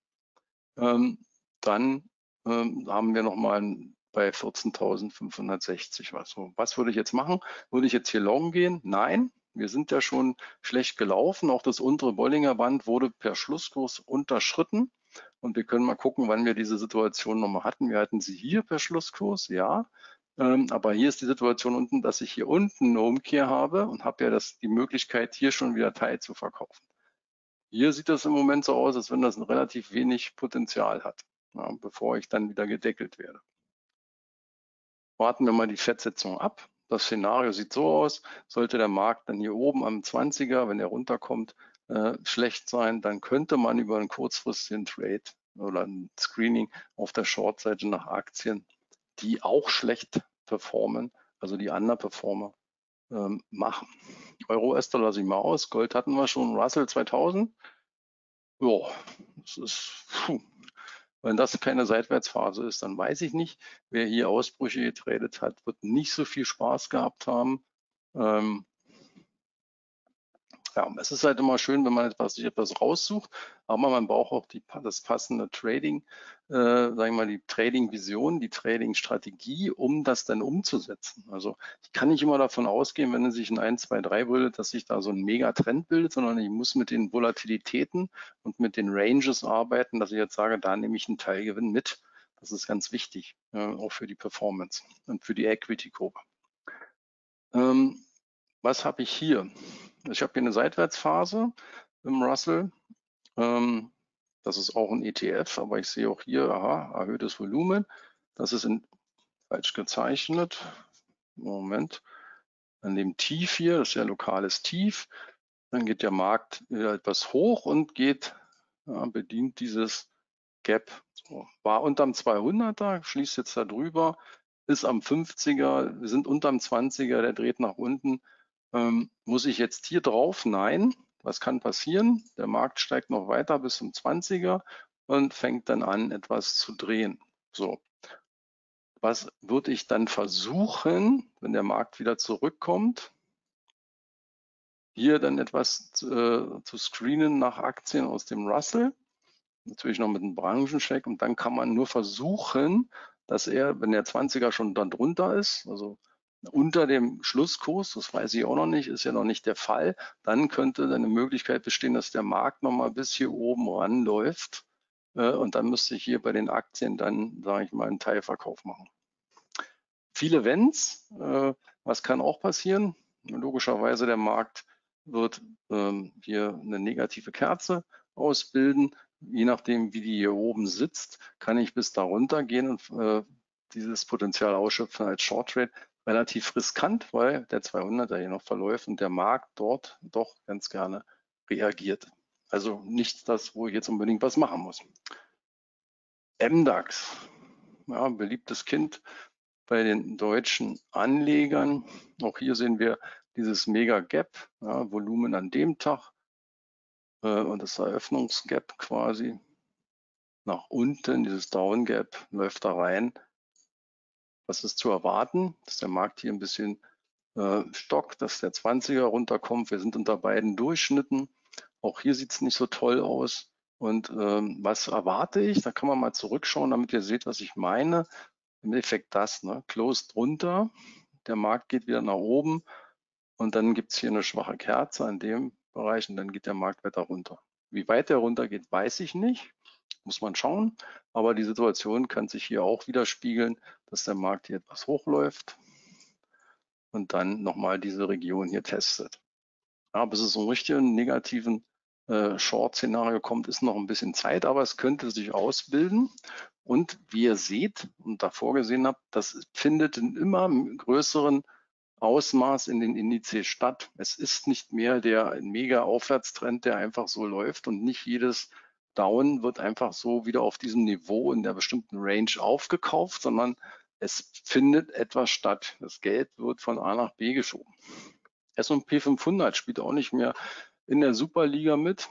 ähm, dann ähm, haben wir nochmal bei vierzehntausendfünfhundertsechzig was. So, was würde ich jetzt machen? Würde ich jetzt hier long gehen? Nein, wir sind ja schon schlecht gelaufen. Auch das untere Bollinger Band wurde per Schlusskurs unterschritten. Und wir können mal gucken, wann wir diese Situation nochmal hatten. Wir hatten sie hier per Schlusskurs, ja. Ähm, aber hier ist die Situation unten, dass ich hier unten eine Umkehr habe und habe ja das, die Möglichkeit, hier schon wieder Teil zu verkaufen. Hier sieht das im Moment so aus, als wenn das ein relativ wenig Potenzial hat, ja, bevor ich dann wieder gedeckelt werde. Warten wir mal die Fettsetzung ab. Das Szenario sieht so aus, sollte der Markt dann hier oben am zwanziger, wenn er runterkommt, äh, schlecht sein, dann könnte man über einen kurzfristigen Trade oder ein Screening auf der Short-Seite nach Aktien, die auch schlecht performen, also die Underperformer, ähm, machen. Euro-U S-Dollar lasse ich mal aus, Gold hatten wir schon, Russell zweitausend. Ja, das ist, puh. Wenn das keine Seitwärtsphase ist, dann weiß ich nicht. Wer hier Ausbrüche getradet hat, wird nicht so viel Spaß gehabt haben. Ähm, ja, es ist halt immer schön, wenn man etwas, sich etwas raussucht, aber man braucht auch die, das passende Trading, äh, sagen wir mal, die Trading-Vision, die Trading-Strategie, um das dann umzusetzen. Also ich kann nicht immer davon ausgehen, wenn es sich in eins, zwei, drei bildet, dass sich da so ein Megatrend bildet, sondern ich muss mit den Volatilitäten und mit den Ranges arbeiten, dass ich jetzt sage, da nehme ich einen Teilgewinn mit. Das ist ganz wichtig, äh, auch für die Performance und für die Equity-Gruppe. Ähm, was habe ich hier? Ich habe hier eine Seitwärtsphase im Russell. Ähm, das ist auch ein E T F, aber ich sehe auch hier, aha, erhöhtes Volumen. Das ist in, falsch gezeichnet. Moment. An dem Tief hier, das ist ja lokales Tief. Dann geht der Markt wieder etwas hoch und geht, ja, bedient dieses Gap. So, war unterm zweihunderter, schließt jetzt da drüber, ist am fünfziger, wir sind unterm zwanziger, der dreht nach unten. Ähm, muss ich jetzt hier drauf? Nein. Was kann passieren? Der Markt steigt noch weiter bis zum zwanziger und fängt dann an, etwas zu drehen. So. Was würde ich dann versuchen, wenn der Markt wieder zurückkommt? Hier dann etwas äh, zu screenen nach Aktien aus dem Russell. Natürlich noch mit einem Branchencheck und dann kann man nur versuchen, dass er, wenn der zwanziger schon dann drunter ist, also unter dem Schlusskurs, das weiß ich auch noch nicht, ist ja noch nicht der Fall, dann könnte eine Möglichkeit bestehen, dass der Markt nochmal bis hier oben ranläuft äh, und dann müsste ich hier bei den Aktien dann, sage ich mal, einen Teilverkauf machen. Viele Wenns, äh, was kann auch passieren? Logischerweise der Markt wird ähm, hier eine negative Kerze ausbilden. Je nachdem, wie die hier oben sitzt, kann ich bis darunter gehen und äh, dieses Potenzial ausschöpfen als Short Trade. Relativ riskant, weil der zweihunderter hier noch verläuft und der Markt dort doch ganz gerne reagiert. Also nicht das, wo ich jetzt unbedingt was machen muss. M DAX, ja, beliebtes Kind bei den deutschen Anlegern. Auch hier sehen wir dieses Mega Gap, ja, Volumen an dem Tag äh, und das Eröffnungsgap quasi nach unten, dieses Down Gap läuft da rein. Was ist zu erwarten? Dass der Markt hier ein bisschen äh, stockt, dass der zwanziger runterkommt. Wir sind unter beiden Durchschnitten. Auch hier sieht es nicht so toll aus. Und ähm, was erwarte ich? Da kann man mal zurückschauen, damit ihr seht, was ich meine. Im Endeffekt das, ne? Closed runter, der Markt geht wieder nach oben und dann gibt es hier eine schwache Kerze an dem Bereich und dann geht der Markt weiter runter. Wie weit der runter geht, weiß ich nicht, muss man schauen. Aber die Situation kann sich hier auch widerspiegeln, dass der Markt hier etwas hochläuft und dann nochmal diese Region hier testet. Ja, bis es so einen richtigen negativen äh, Short-Szenario kommt, ist noch ein bisschen Zeit, aber es könnte sich ausbilden. Und wie ihr seht und davor gesehen habt, das findet in immer größeren Ausmaß in den Indizes statt. Es ist nicht mehr der mega Aufwärtstrend, der einfach so läuft und nicht jedes Down wird einfach so wieder auf diesem Niveau in der bestimmten Range aufgekauft, sondern es findet etwas statt. Das Geld wird von A nach B geschoben. S und P fünfhundert spielt auch nicht mehr in der Superliga mit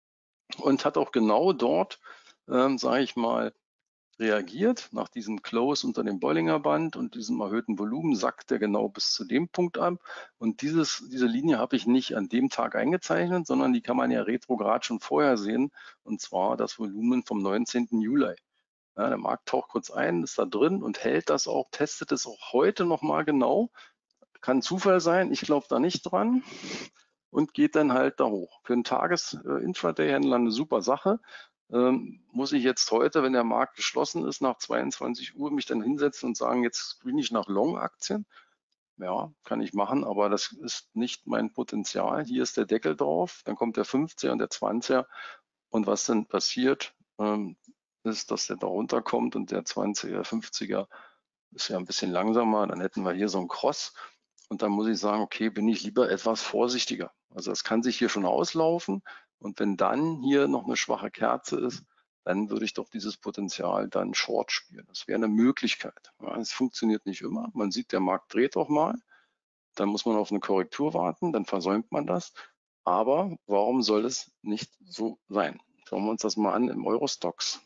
und hat auch genau dort, ähm, sage ich mal, reagiert. Nach diesem Close unter dem Bollinger Band und diesem erhöhten Volumen sackt er genau bis zu dem Punkt ab. Und dieses, diese Linie habe ich nicht an dem Tag eingezeichnet, sondern die kann man ja retrograd schon vorher sehen, und zwar das Volumen vom neunzehnten Juli. Ja, der Markt taucht kurz ein, ist da drin und hält das auch, testet es auch heute nochmal genau. Kann Zufall sein, ich glaube da nicht dran, und geht dann halt da hoch. Für einen Tages-Intraday-Händler eine super Sache. Ähm, muss ich jetzt heute, wenn der Markt geschlossen ist, nach zweiundzwanzig Uhr mich dann hinsetzen und sagen, jetzt screene ich nach Long-Aktien? Ja, kann ich machen, aber das ist nicht mein Potenzial. Hier ist der Deckel drauf, dann kommt der fünfziger und der zwanziger. Und was dann passiert, ähm, ist, dass der da runterkommt und der zwanziger, fünfziger ist ja ein bisschen langsamer. Dann hätten wir hier so einen Cross. Und dann muss ich sagen, okay, bin ich lieber etwas vorsichtiger. Also das kann sich hier schon auslaufen. Und wenn dann hier noch eine schwache Kerze ist, dann würde ich doch dieses Potenzial dann Short spielen. Das wäre eine Möglichkeit. Ja, es funktioniert nicht immer. Man sieht, der Markt dreht auch mal. Dann muss man auf eine Korrektur warten, dann versäumt man das. Aber warum soll es nicht so sein? Schauen wir uns das mal an im Eurostoxx.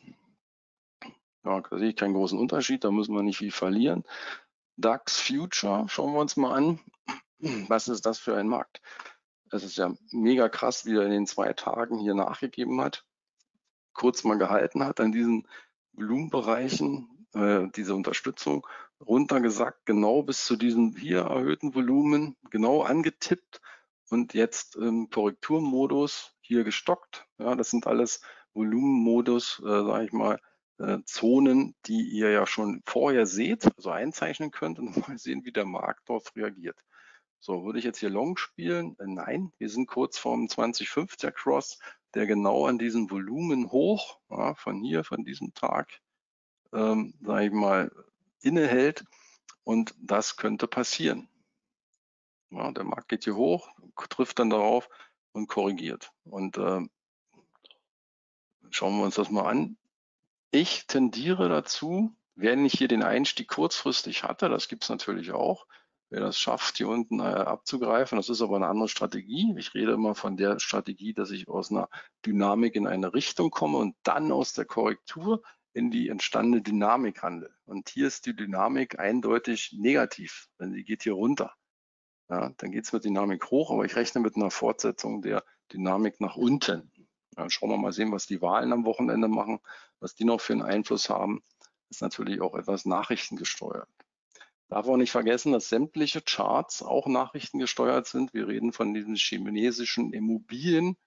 Ja, da sehe ich keinen großen Unterschied, da müssen wir nicht viel verlieren. DAX Future, schauen wir uns mal an. Was ist das für ein Markt? Es ist ja mega krass, wie er in den zwei Tagen hier nachgegeben hat, kurz mal gehalten hat an diesen Volumenbereichen, äh, diese Unterstützung, runtergesackt, genau bis zu diesem hier erhöhten Volumen, genau angetippt und jetzt im Korrekturmodus hier gestockt. Ja, das sind alles Volumenmodus, äh, sage ich mal, äh, Zonen, die ihr ja schon vorher seht, also einzeichnen könnt und mal sehen, wie der Markt darauf reagiert. So, würde ich jetzt hier Long spielen? Äh, nein, wir sind kurz vorm zwanzig fünfziger Cross, der genau an diesem Volumen hoch, ja, von hier, von diesem Tag, ähm, sage ich mal, innehält. Und das könnte passieren. Ja, der Markt geht hier hoch, trifft dann darauf und korrigiert. Und äh, schauen wir uns das mal an. Ich tendiere dazu, wenn ich hier den Einstieg kurzfristig hatte, das gibt es natürlich auch, wer das schafft, hier unten äh, abzugreifen, das ist aber eine andere Strategie. Ich rede immer von der Strategie, dass ich aus einer Dynamik in eine Richtung komme und dann aus der Korrektur in die entstandene Dynamik handle. Und hier ist die Dynamik eindeutig negativ, denn sie geht hier runter. Ja, dann geht es mit Dynamik hoch, aber ich rechne mit einer Fortsetzung der Dynamik nach unten. Ja, schauen wir mal sehen, was die Wahlen am Wochenende machen, was die noch für einen Einfluss haben. Ist natürlich auch etwas nachrichtengesteuert. Darf auch nicht vergessen, dass sämtliche Charts auch nachrichtengesteuert sind. Wir reden von diesem chinesischen Immobilienkonzern,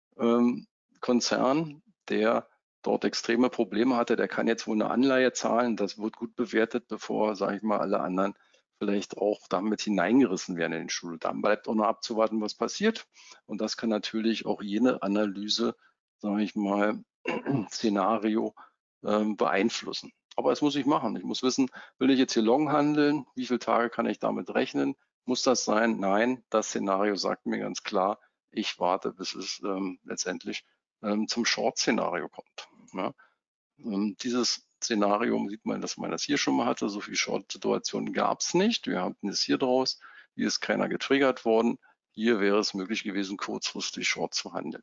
ähm, der dort extreme Probleme hatte. Der kann jetzt wohl eine Anleihe zahlen. Das wird gut bewertet, bevor, sage ich mal, alle anderen vielleicht auch damit hineingerissen werden in den Stuhl. Dann bleibt auch noch abzuwarten, was passiert. Und das kann natürlich auch jene Analyse, sage ich mal, Szenario ähm, beeinflussen. Aber das muss ich machen. Ich muss wissen, will ich jetzt hier long handeln? Wie viele Tage kann ich damit rechnen? Muss das sein? Nein, das Szenario sagt mir ganz klar, ich warte, bis es ähm, letztendlich ähm, zum Short-Szenario kommt. Ja? Ähm, dieses Szenario sieht man, dass man das hier schon mal hatte. So viele Short-Situationen gab es nicht. Wir hatten es hier draus. Hier ist keiner getriggert worden. Hier wäre es möglich gewesen, kurzfristig Short zu handeln.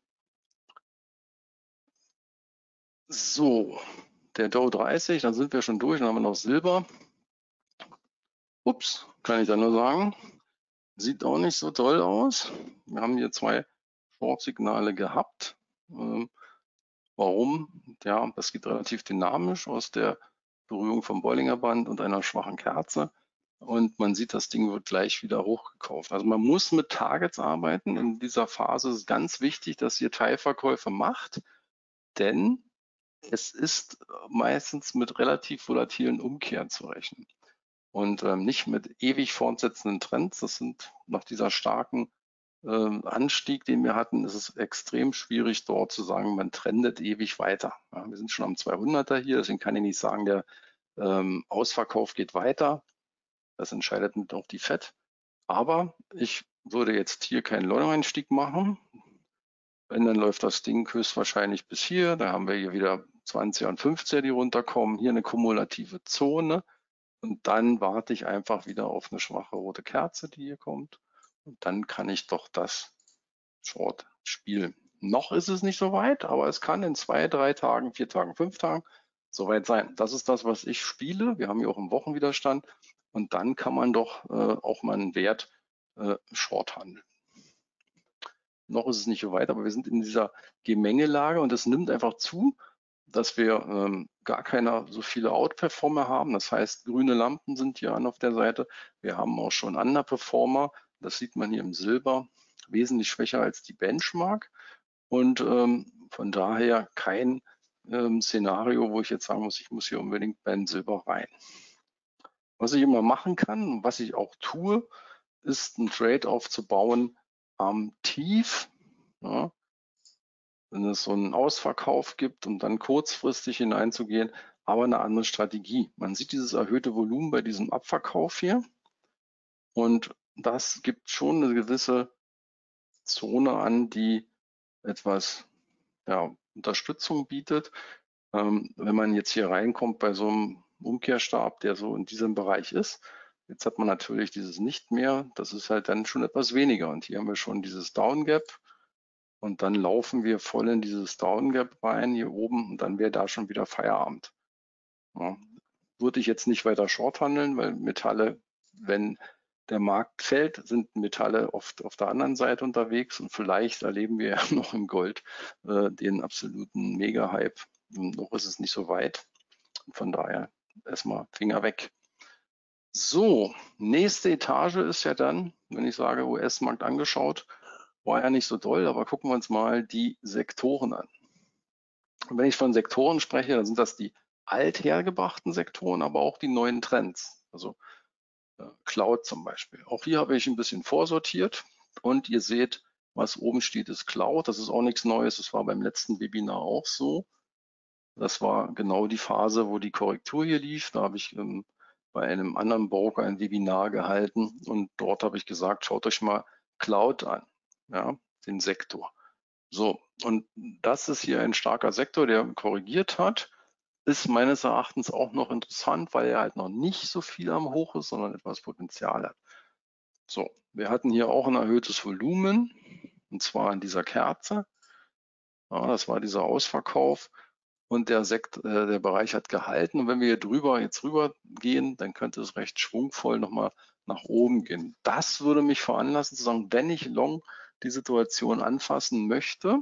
So, der Dow dreißig, dann sind wir schon durch, dann haben wir noch Silber. Ups, kann ich da nur sagen. Sieht auch nicht so toll aus. Wir haben hier zwei Short-Signale gehabt. Ähm, warum? Ja, das geht relativ dynamisch aus der Berührung vom Bollinger Band und einer schwachen Kerze. Und man sieht, das Ding wird gleich wieder hochgekauft. Also man muss mit Targets arbeiten. In dieser Phase ist es ganz wichtig, dass ihr Teilverkäufe macht, denn es ist meistens mit relativ volatilen Umkehren zu rechnen und ähm, nicht mit ewig fortsetzenden Trends. Das sind nach dieser starken ähm, Anstieg, den wir hatten, ist es extrem schwierig dort zu sagen, man trendet ewig weiter. Ja, wir sind schon am zweihunderter hier, deswegen kann ich nicht sagen, der ähm, Ausverkauf geht weiter. Das entscheidet mit auch die Fed. Aber ich würde jetzt hier keinen Long-Einstieg machen. Wenn, dann läuft das Ding höchstwahrscheinlich bis hier. Da haben wir hier wieder zwanziger und fünfziger, die runterkommen. Hier eine kumulative Zone. Und dann warte ich einfach wieder auf eine schwache rote Kerze, die hier kommt. Und dann kann ich doch das Short spielen. Noch ist es nicht so weit, aber es kann in zwei, drei Tagen, vier Tagen, fünf Tagen soweit sein. Das ist das, was ich spiele. Wir haben hier auch einen Wochenwiderstand. Und dann kann man doch äh, auch mal einen Wert äh, Short handeln. Noch ist es nicht so weit, aber wir sind in dieser Gemengelage und es nimmt einfach zu, dass wir ähm, gar keiner so viele Outperformer haben. Das heißt, grüne Lampen sind hier an auf der Seite. Wir haben auch schon Underperformer. Das sieht man hier im Silber, wesentlich schwächer als die Benchmark. Und ähm, von daher kein ähm, Szenario, wo ich jetzt sagen muss, ich muss hier unbedingt beim Silber rein. Was ich immer machen kann und was ich auch tue, ist ein Trade aufzubauen am Tief. Ja, wenn es so einen Ausverkauf gibt und dann kurzfristig hineinzugehen, aber eine andere Strategie. Man sieht dieses erhöhte Volumen bei diesem Abverkauf hier und das gibt schon eine gewisse Zone an, die etwas ja, Unterstützung bietet. Ähm, wenn man jetzt hier reinkommt bei so einem Umkehrstab, der so in diesem Bereich ist, jetzt hat man natürlich dieses nicht mehr, das ist halt dann schon etwas weniger und hier haben wir schon dieses Down Gap. Und dann laufen wir voll in dieses Down Gap rein hier oben und dann wäre da schon wieder Feierabend. Ja. Würde ich jetzt nicht weiter short handeln, weil Metalle, wenn der Markt fällt, sind Metalle oft auf der anderen Seite unterwegs und vielleicht erleben wir ja noch im Gold äh, den absoluten Mega-Hype. Noch ist es nicht so weit. Von daher erstmal Finger weg. So, nächste Etage ist ja dann, wenn ich sage U S-Markt angeschaut, war ja nicht so doll, aber gucken wir uns mal die Sektoren an. Und wenn ich von Sektoren spreche, dann sind das die althergebrachten Sektoren, aber auch die neuen Trends. Also äh, Cloud zum Beispiel. Auch hier habe ich ein bisschen vorsortiert und ihr seht, was oben steht, ist Cloud. Das ist auch nichts Neues. Das war beim letzten Webinar auch so. Das war genau die Phase, wo die Korrektur hier lief. Da habe ich ähm, bei einem anderen Broker ein Webinar gehalten und dort habe ich gesagt, schaut euch mal Cloud an, ja, den Sektor. So, und das ist hier ein starker Sektor, der korrigiert hat, ist meines Erachtens auch noch interessant, weil er halt noch nicht so viel am Hoch ist, sondern etwas Potenzial hat. So, wir hatten hier auch ein erhöhtes Volumen, und zwar in dieser Kerze. Ja, das war dieser Ausverkauf und der, Sekt, äh, der Bereich hat gehalten. Und wenn wir hier drüber jetzt rüber gehen, dann könnte es recht schwungvoll nochmal nach oben gehen. Das würde mich veranlassen zu sagen, wenn ich Long die Situation anfassen möchte,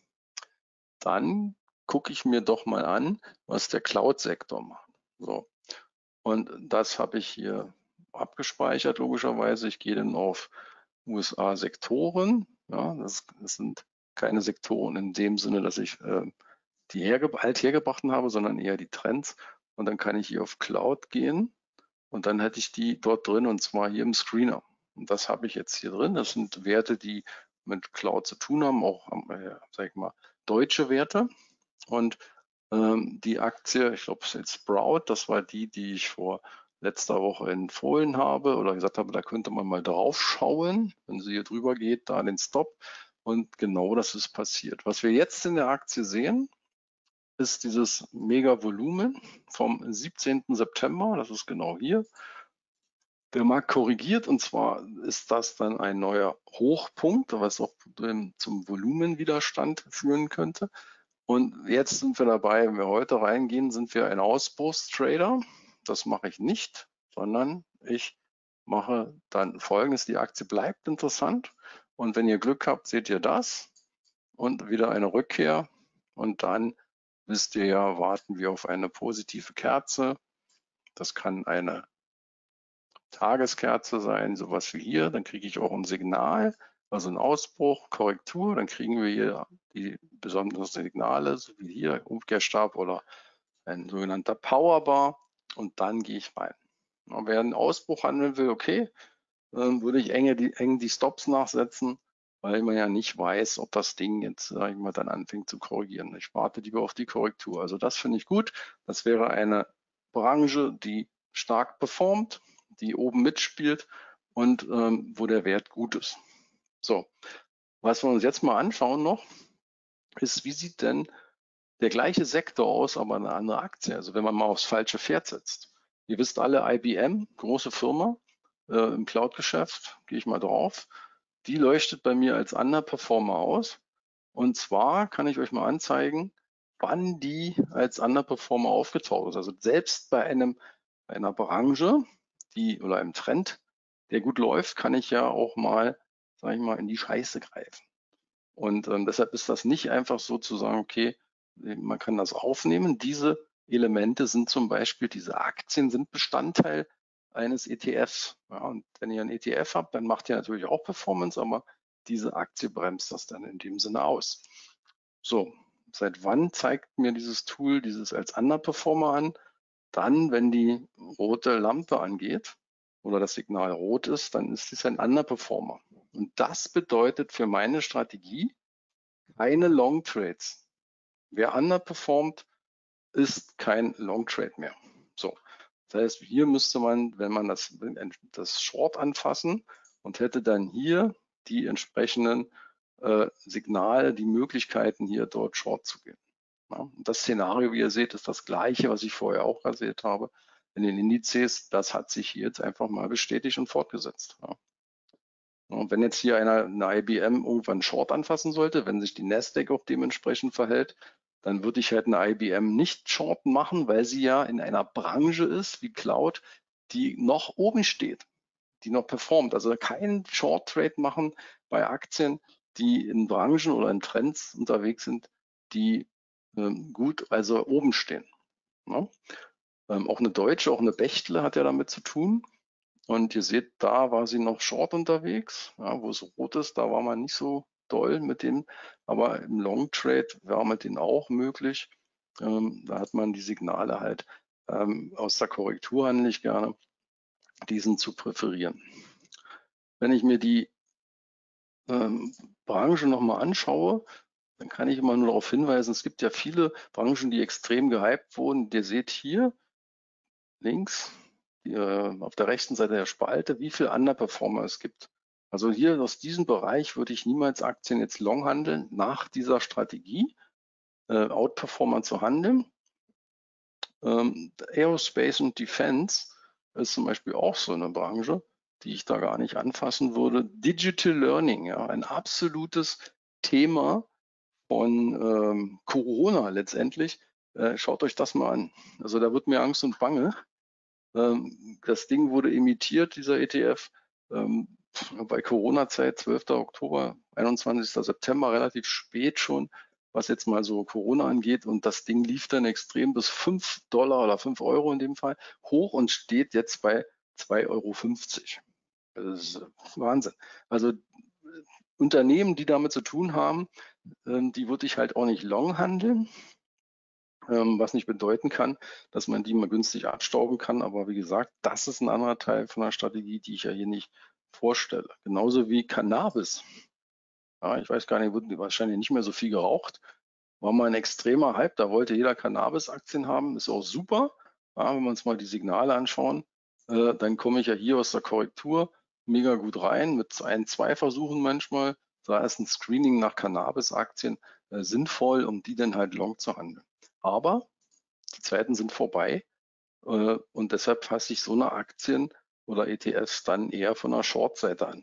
dann gucke ich mir doch mal an, was der Cloud-Sektor macht. So. Und das habe ich hier abgespeichert, logischerweise. Ich gehe dann auf U S A-Sektoren. Ja, das, das sind keine Sektoren in dem Sinne, dass ich äh, die herge althergebrachten habe, sondern eher die Trends. Und dann kann ich hier auf Cloud gehen und dann hätte ich die dort drin und zwar hier im Screener. Und das habe ich jetzt hier drin. Das sind Werte, die mit Cloud zu tun haben, auch, äh, sag ich mal, deutsche Werte. Und ähm, die Aktie, ich glaube, es ist jetzt Sprout, das war die, die ich vor letzter Woche empfohlen habe oder gesagt habe, da könnte man mal drauf schauen, wenn sie hier drüber geht, da den Stop. Und genau das ist passiert. Was wir jetzt in der Aktie sehen, ist dieses Mega-Volumen vom siebzehnten September, das ist genau hier. Der Markt korrigiert und zwar ist das dann ein neuer Hochpunkt, was auch zum Volumenwiderstand führen könnte. Und jetzt sind wir dabei, wenn wir heute reingehen, sind wir ein Ausbruchstrader. Das mache ich nicht, sondern ich mache dann Folgendes: Die Aktie bleibt interessant und wenn ihr Glück habt, seht ihr das und wieder eine Rückkehr und dann wisst ihr ja, warten wir auf eine positive Kerze. Das kann eine Tageskerze sein, sowas wie hier. Dann kriege ich auch ein Signal, also ein Ausbruch, Korrektur. Dann kriegen wir hier die besonderen Signale, so wie hier Umkehrstab oder ein sogenannter Powerbar. Und dann gehe ich rein. Und wer einen Ausbruch handeln will, okay, dann würde ich enge die, eng die Stops nachsetzen, weil man ja nicht weiß, ob das Ding jetzt, sag ich mal, dann anfängt zu korrigieren. Ich warte lieber auf die Korrektur. Also das finde ich gut. Das wäre eine Branche, die stark performt, die oben mitspielt und ähm, wo der Wert gut ist. So, was wir uns jetzt mal anschauen noch, ist, wie sieht denn der gleiche Sektor aus, aber eine andere Aktie? Also wenn man mal aufs falsche Pferd setzt. Ihr wisst alle, I B M, große Firma äh, im Cloud-Geschäft, gehe ich mal drauf, die leuchtet bei mir als Underperformer aus. Und zwar kann ich euch mal anzeigen, wann die als Underperformer aufgetaucht ist. Also selbst bei einem, bei einer Branche, die oder einem Trend, der gut läuft, kann ich ja auch mal, sage ich mal, in die Scheiße greifen. Und ähm, deshalb ist das nicht einfach so zu sagen, okay, man kann das aufnehmen. Diese Elemente sind zum Beispiel, diese Aktien sind Bestandteil eines E T Fs. Ja, und wenn ihr einen E T F habt, dann macht ihr natürlich auch Performance, aber diese Aktie bremst das dann in dem Sinne aus. So, seit wann zeigt mir dieses Tool dieses als Underperformer an? Dann, wenn die rote Lampe angeht oder das Signal rot ist, dann ist dies ein Underperformer. Und das bedeutet für meine Strategie keine Long Trades. Wer underperformt, ist kein Long Trade mehr. So, das heißt, hier müsste man, wenn man das, das Short anfassen und hätte dann hier die entsprechenden äh, Signale, die Möglichkeiten, hier dort Short zu gehen. Ja, das Szenario, wie ihr seht, ist das gleiche, was ich vorher auch erzählt habe. In den Indizes, das hat sich hier jetzt einfach mal bestätigt und fortgesetzt. Ja. Und wenn jetzt hier einer eine I B M irgendwann Short anfassen sollte, wenn sich die Nasdaq auch dementsprechend verhält, dann würde ich halt eine I B M nicht Short machen, weil sie ja in einer Branche ist wie Cloud, die noch oben steht, die noch performt. Also keinen Short Trade machen bei Aktien, die in Branchen oder in Trends unterwegs sind, die ähm, gut, also oben stehen. Ja? Ähm, auch eine Deutsche, auch eine Bechtle hat ja damit zu tun. Und ihr seht, da war sie noch short unterwegs, ja, wo es rot ist, da war man nicht so doll mit denen, aber im Long Trade war mit denen auch möglich. Ähm, da hat man die Signale halt ähm, aus der Korrektur handle ich gerne, diesen zu präferieren. Wenn ich mir die ähm, Branche nochmal anschaue, dann kann ich immer nur darauf hinweisen, es gibt ja viele Branchen, die extrem gehypt wurden. Ihr seht hier links die, äh, auf der rechten Seite der Spalte, wie viel Underperformer es gibt. Also hier aus diesem Bereich würde ich niemals Aktien jetzt long handeln, nach dieser Strategie, äh, Outperformer zu handeln. Ähm, Aerospace und Defense ist zum Beispiel auch so eine Branche, die ich da gar nicht anfassen würde. Digital Learning, ja, ein absolutes Thema von ähm, Corona letztendlich. Äh, schaut euch das mal an. Also da wird mir Angst und Bange. Ähm, das Ding wurde emittiert, dieser E T F, ähm, bei Corona-Zeit, zwölfter Oktober, einundzwanzigster September, relativ spät schon, was jetzt mal so Corona angeht. Und das Ding lief dann extrem bis fünf Dollar oder fünf Euro in dem Fall hoch und steht jetzt bei zwei Euro fünfzig. Das ist Wahnsinn. Also Unternehmen, die damit zu tun haben, die würde ich halt auch nicht long handeln, was nicht bedeuten kann, dass man die mal günstig abstauben kann. Aber wie gesagt, das ist ein anderer Teil von der Strategie, die ich ja hier nicht vorstelle. Genauso wie Cannabis. Ja, ich weiß gar nicht, wird wahrscheinlich nicht mehr so viel geraucht. War mal ein extremer Hype, da wollte jeder Cannabis-Aktien haben, ist auch super. Ja, wenn wir uns mal die Signale anschauen, äh, dann komme ich ja hier aus der Korrektur mega gut rein, mit ein, zwei Versuchen manchmal. Da ist ein Screening nach Cannabis-Aktien äh, sinnvoll, um die dann halt long zu handeln. Aber die Zeiten sind vorbei äh, und deshalb fasse ich so eine Aktien oder E T Fs dann eher von der Short-Seite an.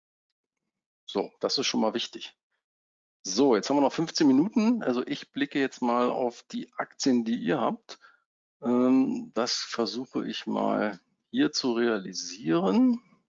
So, das ist schon mal wichtig. So, jetzt haben wir noch fünfzehn Minuten. Also ich blicke jetzt mal auf die Aktien, die ihr habt. Ähm, das versuche ich mal hier zu realisieren.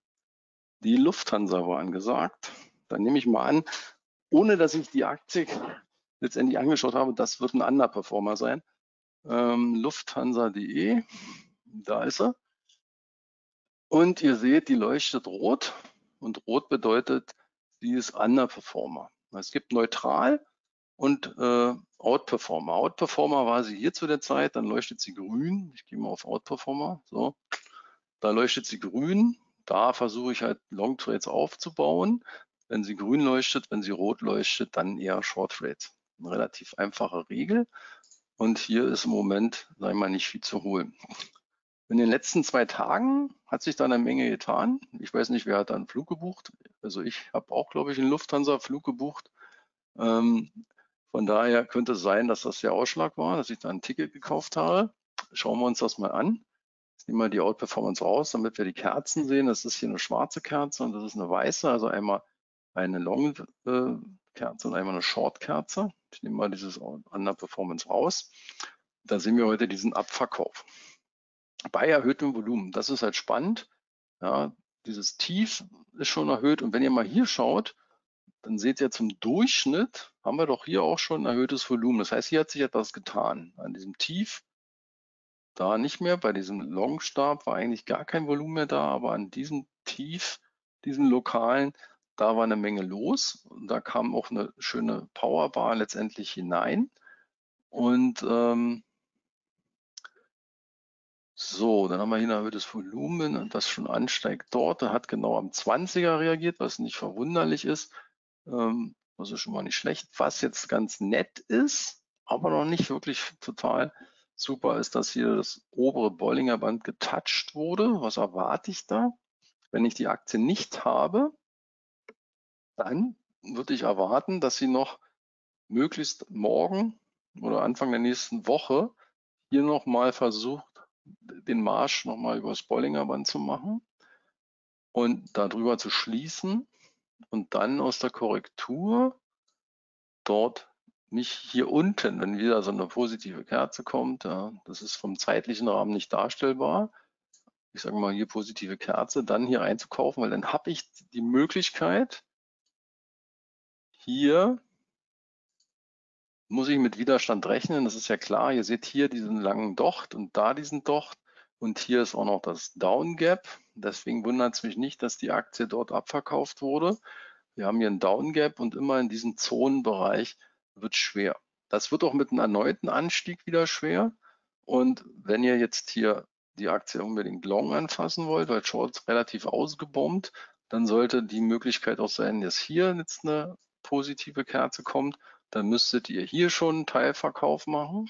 Die Lufthansa war angesagt. Dann nehme ich mal an, ohne dass ich die Aktie letztendlich angeschaut habe, das wird ein Underperformer sein. Ähm, Lufthansa punkt de, da ist er. Und ihr seht, die leuchtet rot. Und rot bedeutet, sie ist Underperformer. Es gibt neutral und äh, Outperformer. Outperformer war sie hier zu der Zeit, dann leuchtet sie grün. Ich gehe mal auf Outperformer. So, da leuchtet sie grün. Da versuche ich halt Long Trades aufzubauen. Wenn sie grün leuchtet, wenn sie rot leuchtet, dann eher Short Trades. Eine relativ einfache Regel. Und hier ist im Moment, sag ich mal, nicht viel zu holen. In den letzten zwei Tagen hat sich da eine Menge getan. Ich weiß nicht, wer hat da einen Flug gebucht. Also ich habe auch, glaube ich, einen Lufthansa-Flug gebucht. Ähm, von daher könnte es sein, dass das der Ausschlag war, dass ich da ein Ticket gekauft habe. Schauen wir uns das mal an. Jetzt nehmen wir die Outperformance raus, damit wir die Kerzen sehen. Das ist hier eine schwarze Kerze und das ist eine weiße. Also einmal eine Long-Kerze und einmal eine Short-Kerze. Ich nehme mal dieses Underperformance raus. Da sehen wir heute diesen Abverkauf bei erhöhtem Volumen. Das ist halt spannend. Ja, dieses Tief ist schon erhöht. Und wenn ihr mal hier schaut, dann seht ihr zum Durchschnitt haben wir doch hier auch schon ein erhöhtes Volumen. Das heißt, hier hat sich etwas getan. An diesem Tief da nicht mehr. Bei diesem Longstab war eigentlich gar kein Volumen mehr da, aber an diesem Tief, diesen lokalen, da war eine Menge los. Und da kam auch eine schöne Powerbar letztendlich hinein. Und ähm, so, dann haben wir hier ein erhöhtes Volumen, das schon ansteigt dort. Da hat genau am zwanziger reagiert, was nicht verwunderlich ist. Ähm, das ist schon mal nicht schlecht. Was jetzt ganz nett ist, aber noch nicht wirklich total super, ist, dass hier das obere Bollinger Band getoucht wurde. Was erwarte ich da? Wenn ich die Aktie nicht habe, dann würde ich erwarten, dass sie noch möglichst morgen oder Anfang der nächsten Woche hier nochmal versucht, den Marsch nochmal über das Bollinger Band zu machen und darüber zu schließen und dann aus der Korrektur dort nicht hier unten, wenn wieder so eine positive Kerze kommt, ja, das ist vom zeitlichen Rahmen nicht darstellbar. Ich sage mal hier positive Kerze, dann hier einzukaufen, weil dann habe ich die Möglichkeit, hier muss ich mit Widerstand rechnen, das ist ja klar. Ihr seht hier diesen langen Docht und da diesen Docht und hier ist auch noch das Down Gap. Deswegen wundert es mich nicht, dass die Aktie dort abverkauft wurde. Wir haben hier ein Down Gap und immer in diesem Zonenbereich wird schwer. Das wird auch mit einem erneuten Anstieg wieder schwer. Und wenn ihr jetzt hier die Aktie unbedingt long anfassen wollt, weil Short relativ ausgebombt, dann sollte die Möglichkeit auch sein, dass hier jetzt eine positive Kerze kommt. Dann müsstet ihr hier schon einen Teilverkauf machen.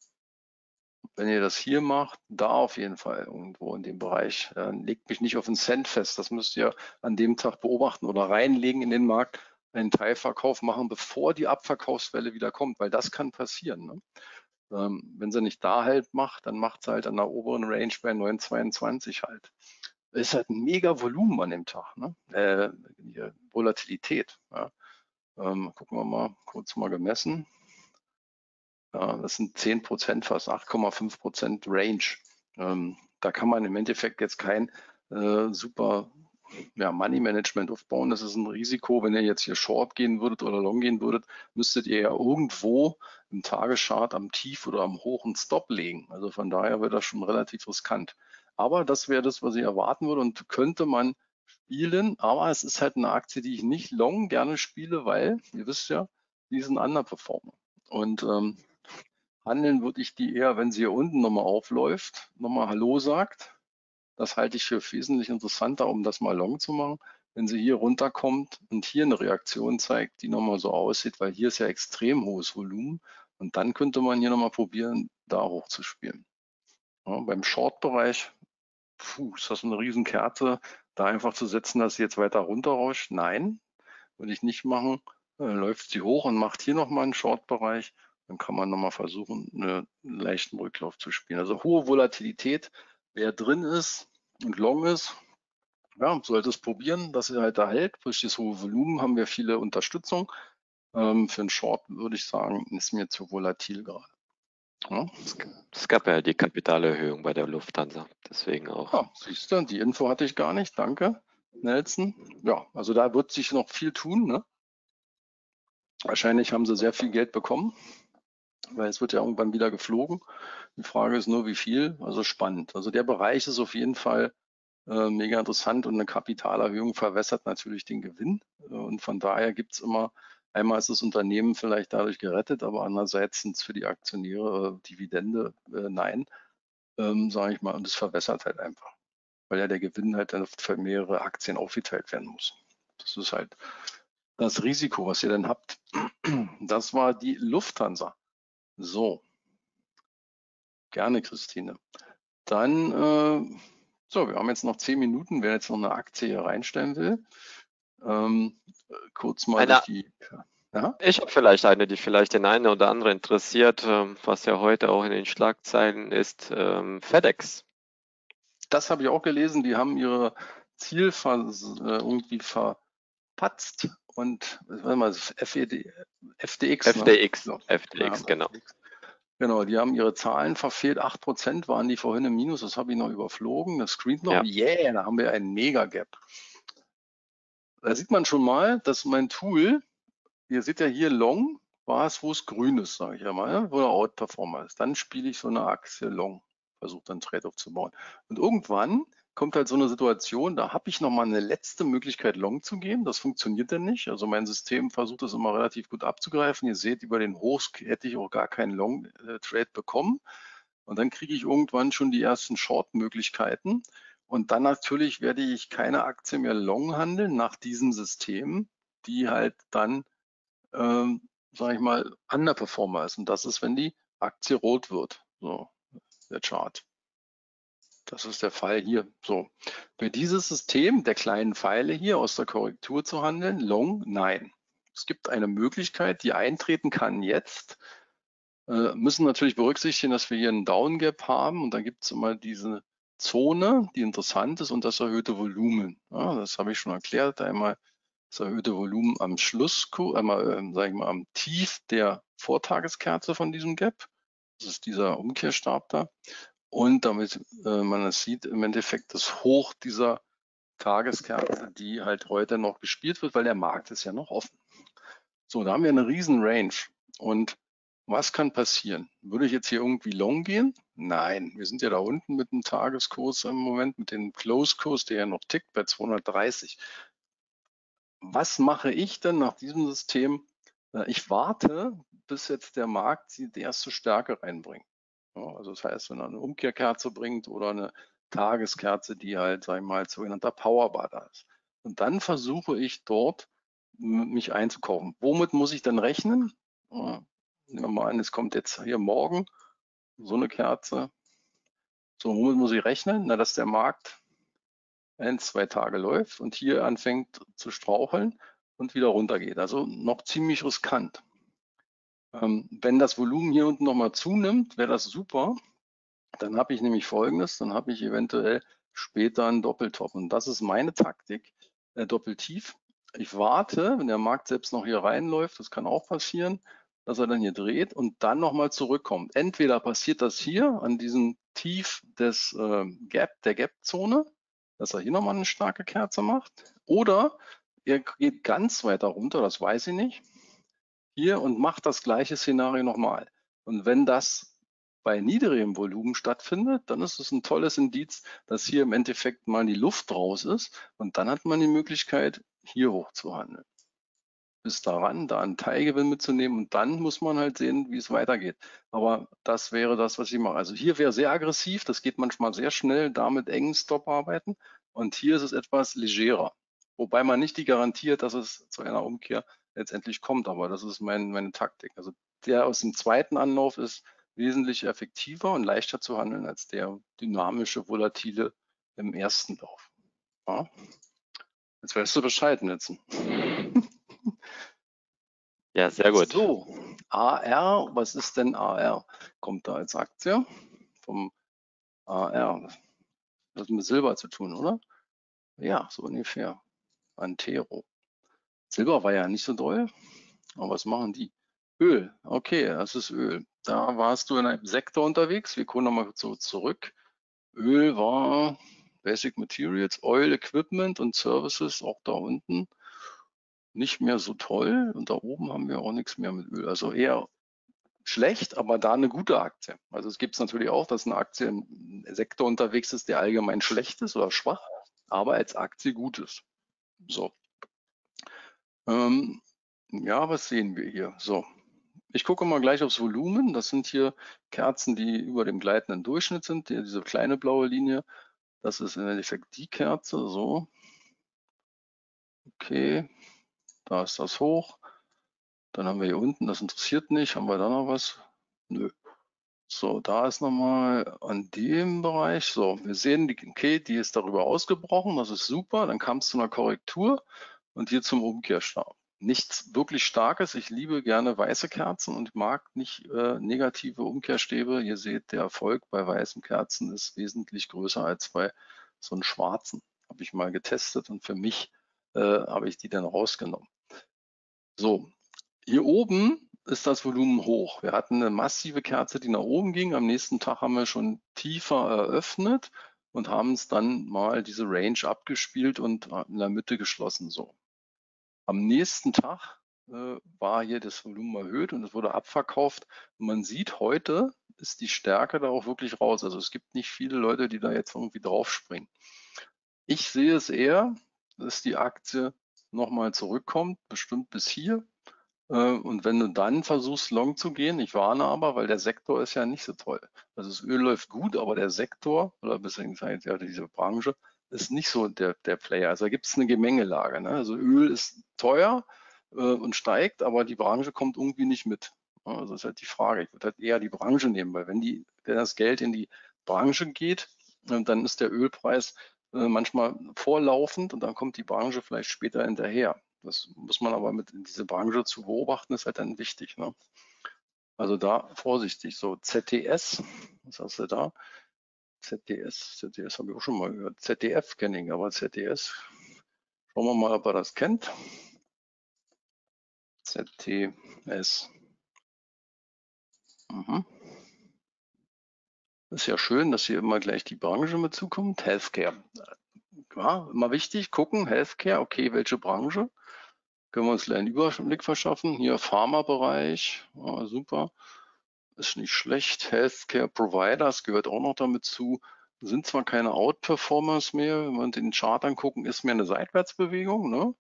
Wenn ihr das hier macht, da auf jeden Fall irgendwo in dem Bereich. Äh, legt mich nicht auf einen Cent fest. Das müsst ihr an dem Tag beobachten oder reinlegen in den Markt, einen Teilverkauf machen, bevor die Abverkaufswelle wieder kommt, weil das kann passieren. Ne? Ähm, wenn sie nicht da halt macht, dann macht sie halt an der oberen Range bei neun Komma zweiundzwanzig halt. Ist halt ein mega Volumen an dem Tag. Ne? Äh, Volatilität. Ja. Ähm, gucken wir mal, kurz mal gemessen. Ja, das sind zehn Prozent, fast acht Komma fünf Prozent Range. Ähm, da kann man im Endeffekt jetzt kein äh, super ja, Money Management aufbauen. Das ist ein Risiko. Wenn ihr jetzt hier Short gehen würdet oder Long gehen würdet, müsstet ihr ja irgendwo im Tageschart am Tief oder am hohen Stop legen. Also von daher wird das schon relativ riskant. Aber das wäre das, was ich erwarten würde und könnte man spielen. Aber es ist halt eine Aktie, die ich nicht long gerne spiele, weil, ihr wisst ja, die ist ein Underperformer. Und ähm, handeln würde ich die eher, wenn sie hier unten nochmal aufläuft, nochmal Hallo sagt. Das halte ich für wesentlich interessanter, um das mal long zu machen. Wenn sie hier runterkommt und hier eine Reaktion zeigt, die nochmal so aussieht, weil hier ist ja extrem hohes Volumen. Und dann könnte man hier nochmal probieren, da hoch zu spielen. Ja, beim Short-Bereich, puh, ist das eine Riesenkerze, da einfach zu setzen, dass sie jetzt weiter runterrauscht? Nein, würde ich nicht machen. Äh, läuft sie hoch und macht hier nochmal einen Short-Bereich, dann kann man nochmal versuchen, eine, einen leichten Rücklauf zu spielen. Also hohe Volatilität, wer drin ist und long ist, ja, sollte es probieren, dass er halt da hält. Durch das hohe Volumen haben wir viele Unterstützung. Ähm, für einen Short würde ich sagen, ist mir zu volatil gerade. Ja. Es, es gab ja die Kapitalerhöhung bei der Lufthansa, deswegen auch. Ja, siehst du, die Info hatte ich gar nicht, danke. Nelson? Ja, also da wird sich noch viel tun. Ne? Wahrscheinlich haben sie sehr viel Geld bekommen, weil es wird ja irgendwann wieder geflogen. Die Frage ist nur, wie viel. Also spannend. Also der Bereich ist auf jeden Fall äh, mega interessant und eine Kapitalerhöhung verwässert natürlich den Gewinn. Äh, und von daher gibt es immer, einmal ist das Unternehmen vielleicht dadurch gerettet, aber andererseits sind es für die Aktionäre äh, Dividende, äh, nein, ähm, sage ich mal. Und es verwässert halt einfach, weil ja der Gewinn halt dann für mehrere Aktien aufgeteilt werden muss. Das ist halt das Risiko, was ihr dann habt. Das war die Lufthansa. So, gerne, Christine. Dann, äh, so, wir haben jetzt noch zehn Minuten. Wer jetzt noch eine Aktie hier reinstellen will, ähm, kurz mal Eine, durch die. Ja, ich habe vielleicht eine, die vielleicht den einen oder anderen interessiert, ähm, was ja heute auch in den Schlagzeilen ist, ähm, FedEx. das habe ich auch gelesen. Die haben ihre Ziel ver, äh, irgendwie verpatzt und, warte mal, F E D, F D X, ne? F D X, So, ja, F D X, genau. F D X. Genau, die haben ihre Zahlen verfehlt. acht Prozent waren die vorhin im Minus. Das habe ich noch überflogen. Das screent noch. Ja, Yeah, da haben wir einen Mega-Gap. Da sieht man schon mal, dass mein Tool, ihr seht ja hier Long, war es, wo es grün ist, sage ich ja mal, wo der Outperformer ist. Dann spiele ich so eine Aktie Long, versuche dann Trade-off zu bauen. Und irgendwann kommt halt so eine Situation, da habe ich nochmal eine letzte Möglichkeit Long zu gehen. Das funktioniert dann nicht. Also mein System versucht das immer relativ gut abzugreifen. Ihr seht, über den Hochs hätte ich auch gar keinen Long-Trade bekommen. Und dann kriege ich irgendwann schon die ersten Short-Möglichkeiten. Und dann natürlich werde ich keine Aktie mehr long handeln nach diesem System, die halt dann, ähm, sage ich mal, Underperformer ist. Und das ist, wenn die Aktie rot wird. So, der Chart. Das ist der Fall hier. So, für dieses System der kleinen Pfeile hier aus der Korrektur zu handeln, long, nein. Es gibt eine Möglichkeit, die eintreten kann jetzt. Äh, müssen natürlich berücksichtigen, dass wir hier einen Down Gap haben und dann gibt es immer diese Zone, die interessant ist und das erhöhte Volumen. Ja, das habe ich schon erklärt. Einmal das erhöhte Volumen am Schluss, einmal, äh, sage ich mal, am Tief der Vortageskerze von diesem Gap. Das ist dieser Umkehrstab da. Und damit äh, man es sieht, im Endeffekt das Hoch dieser Tageskerze, die halt heute noch gespielt wird, weil der Markt ist ja noch offen. So, da haben wir eine riesen Range. Und was kann passieren? Würde ich jetzt hier irgendwie long gehen? Nein, wir sind ja da unten mit dem Tageskurs im Moment, mit dem Close-Kurs, der ja noch tickt bei zweihundertdreißig. Was mache ich denn nach diesem System? Ich warte, bis jetzt der Markt die erste Stärke reinbringt. Ja, also das heißt, wenn er eine Umkehrkerze bringt oder eine Tageskerze, die halt, sag ich mal, als sogenannter Powerbar da ist. Und dann versuche ich dort mich einzukaufen. Womit muss ich dann rechnen? Ja, nehmen wir mal an, es kommt jetzt hier morgen so eine Kerze. So, womit muss ich rechnen? Na, dass der Markt ein, zwei Tage läuft und hier anfängt zu straucheln und wieder runtergeht. Also noch ziemlich riskant. Ähm, wenn das Volumen hier unten nochmal zunimmt, wäre das super. Dann habe ich nämlich Folgendes, dann habe ich eventuell später einen Doppeltop. Und das ist meine Taktik, äh, Doppeltief. Ich warte, wenn der Markt selbst noch hier reinläuft, das kann auch passieren, dass er dann hier dreht und dann nochmal zurückkommt. Entweder passiert das hier an diesem Tief des äh, Gap, der Gap-Zone, dass er hier nochmal eine starke Kerze macht, oder er geht ganz weiter runter, das weiß ich nicht, hier und macht das gleiche Szenario nochmal. Und wenn das bei niedrigem Volumen stattfindet, dann ist es ein tolles Indiz, dass hier im Endeffekt mal die Luft raus ist und dann hat man die Möglichkeit, hier hoch zu handeln. Bis daran, da einen Teilgewinn mitzunehmen und dann muss man halt sehen, wie es weitergeht. Aber das wäre das, was ich mache. Also hier wäre sehr aggressiv, das geht manchmal sehr schnell, damit engen Stop arbeiten und hier ist es etwas legerer. Wobei man nicht die garantiert, dass es zu einer Umkehr letztendlich kommt, aber das ist mein, meine Taktik. Also der aus dem zweiten Anlauf ist wesentlich effektiver und leichter zu handeln als der dynamische, volatile im ersten Lauf. Ja? Jetzt weißt du Bescheid, Netzen. ja, sehr gut. So, A R, was ist denn A R? Kommt da als Aktie vom A R? Das hat mit Silber zu tun, oder? Ja, so ungefähr. Antero. Silber war ja nicht so doll, aber was machen die? Öl, okay, das ist Öl. Da warst du in einem Sektor unterwegs. Wir gucken nochmal so zurück. Öl war Basic Materials, Oil Equipment und Services auch da unten nicht mehr so toll. Und da oben haben wir auch nichts mehr mit Öl. Also eher schlecht, aber da eine gute Aktie. Also es gibt es natürlich auch, dass eine Aktie im Sektor unterwegs ist, der allgemein schlecht ist oder schwach, aber als Aktie gut ist. So. Ähm, ja, was sehen wir hier? So. Ich gucke mal gleich aufs Volumen. Das sind hier Kerzen, die über dem gleitenden Durchschnitt sind. Diese kleine blaue Linie, das ist im Endeffekt die Kerze. So. Okay, da ist das hoch. Dann haben wir hier unten, das interessiert nicht. Haben wir da noch was? Nö. So, da ist nochmal an dem Bereich. So, wir sehen, die, okay, die ist darüber ausgebrochen. Das ist super. Dann kam es zu einer Korrektur und hier zum Umkehrstab. Nichts wirklich Starkes. Ich liebe gerne weiße Kerzen und mag nicht äh, negative Umkehrstäbe. Ihr seht, der Erfolg bei weißen Kerzen ist wesentlich größer als bei so einem schwarzen. Habe ich mal getestet und für mich äh, habe ich die dann rausgenommen. So, hier oben ist das Volumen hoch. Wir hatten eine massive Kerze, die nach oben ging. Am nächsten Tag haben wir schon tiefer eröffnet und haben es dann mal diese Range abgespielt und in der Mitte geschlossen. So. Am nächsten Tag äh, war hier das Volumen erhöht und es wurde abverkauft. Und man sieht, heute ist die Stärke da auch wirklich raus. Also es gibt nicht viele Leute, die da jetzt irgendwie draufspringen. Ich sehe es eher, dass die Aktie nochmal zurückkommt, bestimmt bis hier. Und wenn du dann versuchst, long zu gehen, ich warne aber, weil der Sektor ist ja nicht so toll. Also das Öl läuft gut, aber der Sektor, oder beziehungsweise ja, diese Branche, ist nicht so der, der Player. Also da gibt es eine Gemengelage. Ne? Also Öl ist teuer äh, und steigt, aber die Branche kommt irgendwie nicht mit. Also das ist halt die Frage. Ich würde halt eher die Branche nehmen, weil wenn, die, wenn das Geld in die Branche geht, äh, dann ist der Ölpreis äh, manchmal vorlaufend und dann kommt die Branche vielleicht später hinterher. Das muss man aber mit in diese Branche zu beobachten, ist halt dann wichtig. Ne? Also da vorsichtig. So Z T S, was hast du da? Z T S, Z T S habe ich auch schon mal gehört. Z D F kenne ich, aber Z T S, schauen wir mal, ob er das kennt. Z T S. Mhm. Ist ja schön, dass hier immer gleich die Branche mit zukommt. Healthcare. Ja, immer wichtig, gucken, Healthcare, okay, welche Branche? Können wir uns einen Überblick verschaffen. Hier Pharmabereich, ja, super. Ist nicht schlecht. Healthcare Providers gehört auch noch damit zu. Sind zwar keine Outperformers mehr, wenn wir den Chart angucken, ist mehr eine Seitwärtsbewegung. Ne?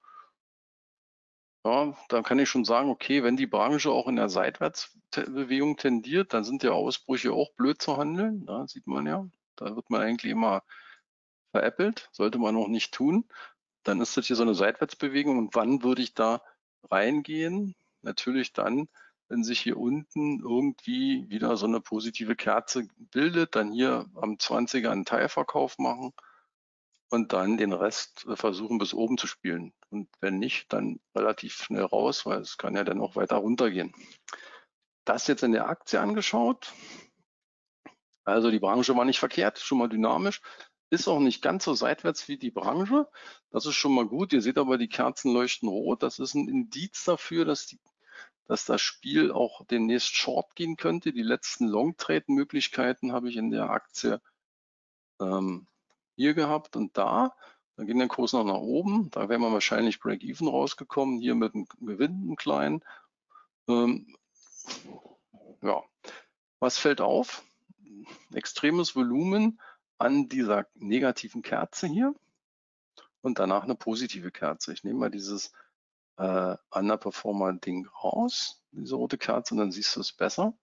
Ja, da kann ich schon sagen, okay, wenn die Branche auch in der Seitwärtsbewegung tendiert, dann sind ja Ausbrüche auch blöd zu handeln. Da sieht man ja, da wird man eigentlich immer veräppelt, sollte man auch nicht tun. Dann ist das hier so eine Seitwärtsbewegung. Und wann würde ich da reingehen? Natürlich dann, wenn sich hier unten irgendwie wieder so eine positive Kerze bildet, dann hier am zwanziger einen Teilverkauf machen und dann den Rest versuchen bis oben zu spielen. Und wenn nicht, dann relativ schnell raus, weil es kann ja dann auch weiter runtergehen. Das jetzt in der Aktie angeschaut. Also die Branche war nicht verkehrt, schon mal dynamisch. Ist auch nicht ganz so seitwärts wie die Branche. Das ist schon mal gut. Ihr seht aber, die Kerzen leuchten rot. Das ist ein Indiz dafür, dass, die, dass das Spiel auch demnächst short gehen könnte. Die letzten Long-Trade-Möglichkeiten habe ich in der Aktie ähm, hier gehabt und da. Dann ging der Kurs noch nach oben. Da wäre man wahrscheinlich Break-Even rausgekommen. Hier mit einem Gewinn, einem kleinen. Ähm, ja, was fällt auf? Extremes Volumen an dieser negativen Kerze hier und danach eine positive Kerze. Ich nehme mal dieses äh, Underperformer-Ding raus, diese rote Kerze, und dann siehst du es besser.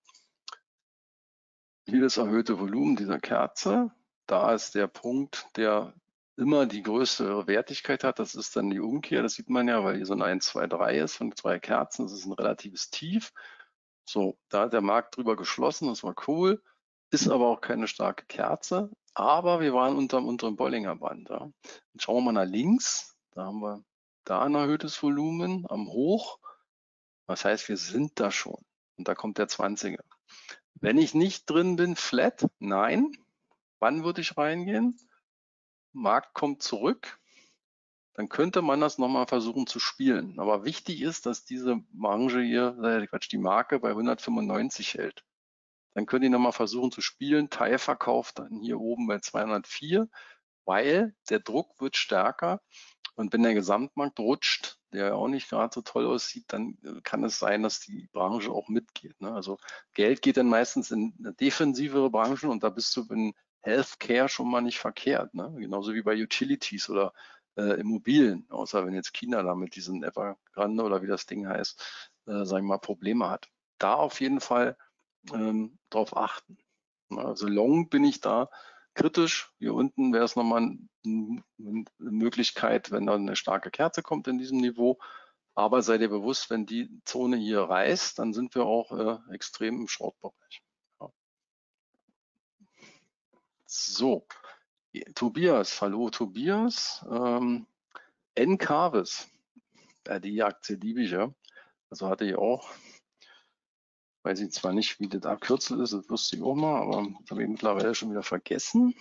Hier das erhöhte Volumen dieser Kerze. Da ist der Punkt, der immer die größte Wertigkeit hat. Das ist dann die Umkehr. Das sieht man ja, weil hier so ein eins, zwei, drei ist von zwei Kerzen. Das ist ein relatives Tief. So, da hat der Markt drüber geschlossen. Das war cool. Ist aber auch keine starke Kerze. Aber wir waren unter unteren Bollinger Band. Ja. Jetzt schauen wir mal nach links. Da haben wir da ein erhöhtes Volumen am Hoch. Das heißt, wir sind da schon. Und da kommt der zwanziger. Wenn ich nicht drin bin, flat, nein. Wann würde ich reingehen? Markt kommt zurück. Dann könnte man das nochmal versuchen zu spielen. Aber wichtig ist, dass diese Marge hier, äh, Quatsch, die Marke bei hundertfünfundneunzig hält. Dann könnt ihr nochmal versuchen zu spielen. Teilverkauf dann hier oben bei zweihundertvier. weil der Druck wird stärker und wenn der Gesamtmarkt rutscht, der ja auch nicht gerade so toll aussieht, dann kann es sein, dass die Branche auch mitgeht. Ne? Also Geld geht dann meistens in defensivere Branchen und da bist du in Healthcare schon mal nicht verkehrt. Ne? Genauso wie bei Utilities oder äh, Immobilien, außer wenn jetzt China da mit diesen Evergrande oder wie das Ding heißt, äh, sagen wir mal, Probleme hat. Da auf jeden Fall ähm, drauf achten. Also Long bin ich da kritisch. Hier unten wäre es nochmal eine Möglichkeit, wenn da eine starke Kerze kommt in diesem Niveau. Aber seid ihr bewusst, wenn die Zone hier reißt, dann sind wir auch äh, extrem im Short-Bereich. Ja. So, Tobias, hallo Tobias. Ähm, Encarvis, ja, die Aktie liebe ich ja. Also hatte ich auch. Weiß ich zwar nicht, wie das Abkürzel ist, das wusste ich auch mal, aber das habe ich mittlerweile schon wieder vergessen.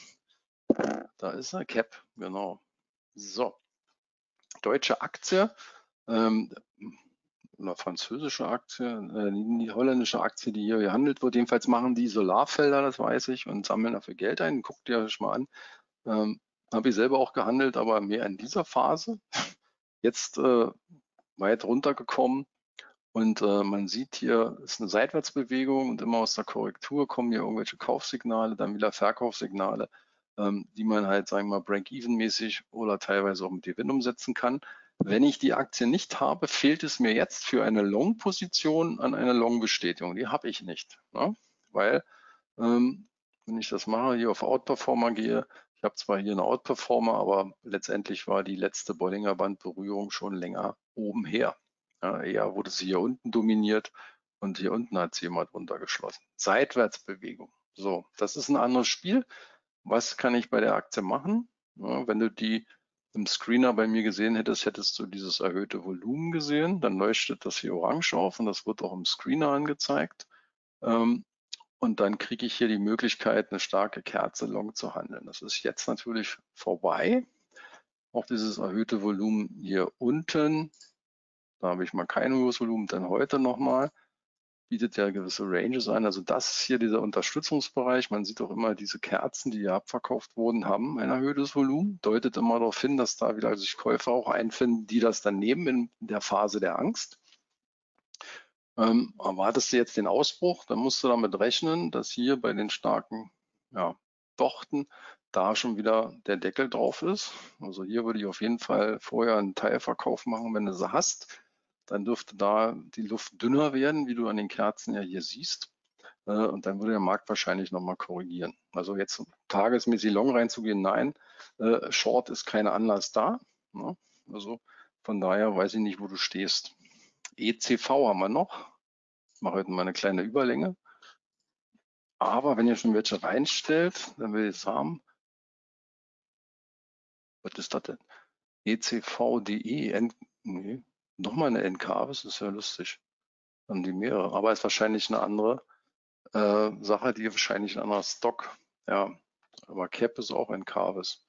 Da ist er, Cap, genau. So, deutsche Aktie, ähm, oder französische Aktie, äh, die holländische Aktie, die hier gehandelt wird. Jedenfalls machen die Solarfelder, das weiß ich, und sammeln dafür Geld ein. Guckt ihr euch mal an. Ähm, habe ich selber auch gehandelt, aber mehr in dieser Phase. Jetzt äh, weit runtergekommen. Und äh, man sieht hier, ist eine Seitwärtsbewegung und immer aus der Korrektur kommen hier irgendwelche Kaufsignale, dann wieder Verkaufssignale, ähm, die man halt, sagen wir mal, Break-Even-mäßig oder teilweise auch mit Gewinn umsetzen kann. Wenn ich die Aktie nicht habe, fehlt es mir jetzt für eine Long-Position an einer Long-Bestätigung. Die habe ich nicht, ne? Weil, ähm, wenn ich das mache, hier auf Outperformer gehe, ich habe zwar hier eine Outperformer, aber letztendlich war die letzte Bollinger Bandberührung schon länger oben her. Ja, eher wurde sie hier unten dominiert und hier unten hat sie jemand runtergeschlossen. Seitwärtsbewegung. So, das ist ein anderes Spiel. Was kann ich bei der Aktie machen? Ja, wenn du die im Screener bei mir gesehen hättest, hättest du dieses erhöhte Volumen gesehen. Dann leuchtet das hier orange auf und das wird auch im Screener angezeigt. Ähm, und dann kriege ich hier die Möglichkeit, eine starke Kerze long zu handeln. Das ist jetzt natürlich vorbei. Auch dieses erhöhte Volumen hier unten, da habe ich mal kein hohes Volumen, dann heute nochmal, bietet ja gewisse Ranges an. Also das ist hier dieser Unterstützungsbereich. Man sieht auch immer, diese Kerzen, die hier abverkauft wurden, haben ein erhöhtes Volumen. Deutet immer darauf hin, dass da wieder sich Käufer auch einfinden, die das dann nehmen in der Phase der Angst. Ähm, erwartest du jetzt den Ausbruch, dann musst du damit rechnen, dass hier bei den starken ja, Dochten da schon wieder der Deckel drauf ist. Also hier würde ich auf jeden Fall vorher einen Teilverkauf machen, wenn du sie hast. Dann dürfte da die Luft dünner werden, wie du an den Kerzen ja hier siehst. Äh, und dann würde der Markt wahrscheinlich nochmal korrigieren. Also jetzt tagesmäßig long reinzugehen, nein. Äh, Short ist kein Anlass da. Ne? Also von daher weiß ich nicht, wo du stehst. E C V haben wir noch. Ich mache heute mal eine kleine Überlänge. Aber wenn ihr schon welche reinstellt, dann will ich es haben. Was ist das denn? E C V punkt de. Nee, nochmal eine N K, das ist ja lustig. Haben die mehrere, aber ist wahrscheinlich eine andere äh, Sache, die wahrscheinlich ein anderer Stock. Ja, aber Cap ist auch ein Carves.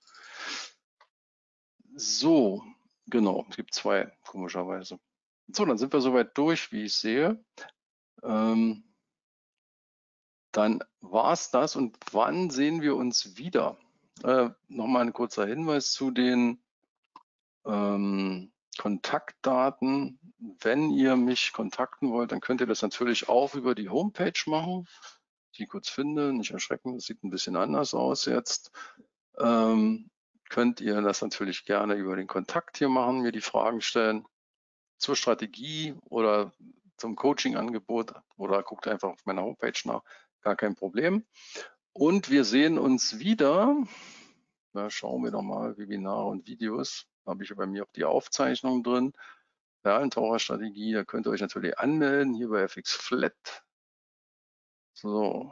So, genau, es gibt zwei, komischerweise. So, dann sind wir soweit durch, wie ich sehe. Ähm, dann war es das und wann sehen wir uns wieder? Äh, Nochmal ein kurzer Hinweis zu den ähm, Kontaktdaten. Wenn ihr mich kontakten wollt, dann könnt ihr das natürlich auch über die Homepage machen. Die kurz finde, nicht erschrecken, das sieht ein bisschen anders aus jetzt. Ähm, könnt ihr das natürlich gerne über den Kontakt hier machen, mir die Fragen stellen zur Strategie oder zum Coaching-Angebot oder guckt einfach auf meiner Homepage nach, gar kein Problem. Und wir sehen uns wieder, da schauen wir doch mal, Webinare und Videos, da habe ich bei mir auch die Aufzeichnung drin, Perlentaucherstrategie, da könnt ihr euch natürlich anmelden, hier bei F X Flat. So,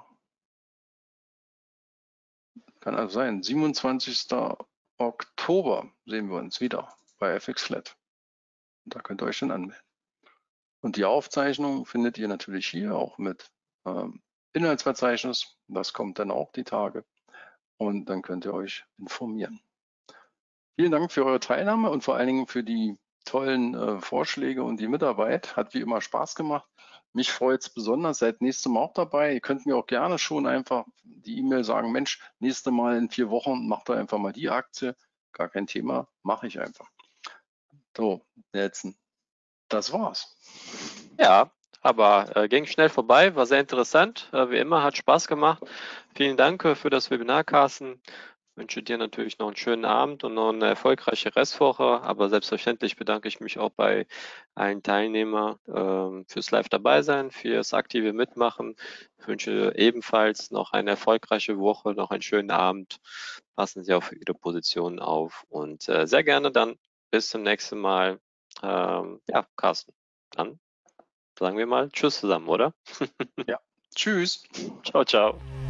kann also sein, siebenundzwanzigster Oktober sehen wir uns wieder bei F X Flat. Da könnt ihr euch schon anmelden. Und die Aufzeichnung findet ihr natürlich hier auch mit ähm, Inhaltsverzeichnis. Das kommt dann auch die Tage. Und dann könnt ihr euch informieren. Vielen Dank für eure Teilnahme und vor allen Dingen für die tollen äh, Vorschläge und die Mitarbeit. Hat wie immer Spaß gemacht. Mich freut es besonders, seid nächstes Mal auch dabei. Ihr könnt mir auch gerne schon einfach die E-Mail sagen, Mensch, nächste Mal in vier Wochen macht ihr einfach mal die Aktie. Gar kein Thema, mache ich einfach. So, jetzt, das war's. Ja, aber äh, ging schnell vorbei, war sehr interessant. Äh, wie immer, hat Spaß gemacht. Vielen Dank äh, für das Webinar, Carsten. Wünsche dir natürlich noch einen schönen Abend und noch eine erfolgreiche Restwoche. Aber selbstverständlich bedanke ich mich auch bei allen Teilnehmern ähm, fürs Live dabei sein, fürs aktive Mitmachen. Ich wünsche ebenfalls noch eine erfolgreiche Woche, noch einen schönen Abend. Passen Sie auf Ihre Positionen auf und äh, sehr gerne dann bis zum nächsten Mal. Ähm, ja, Carsten, dann sagen wir mal Tschüss zusammen, oder? Ja, tschüss. Ciao, ciao.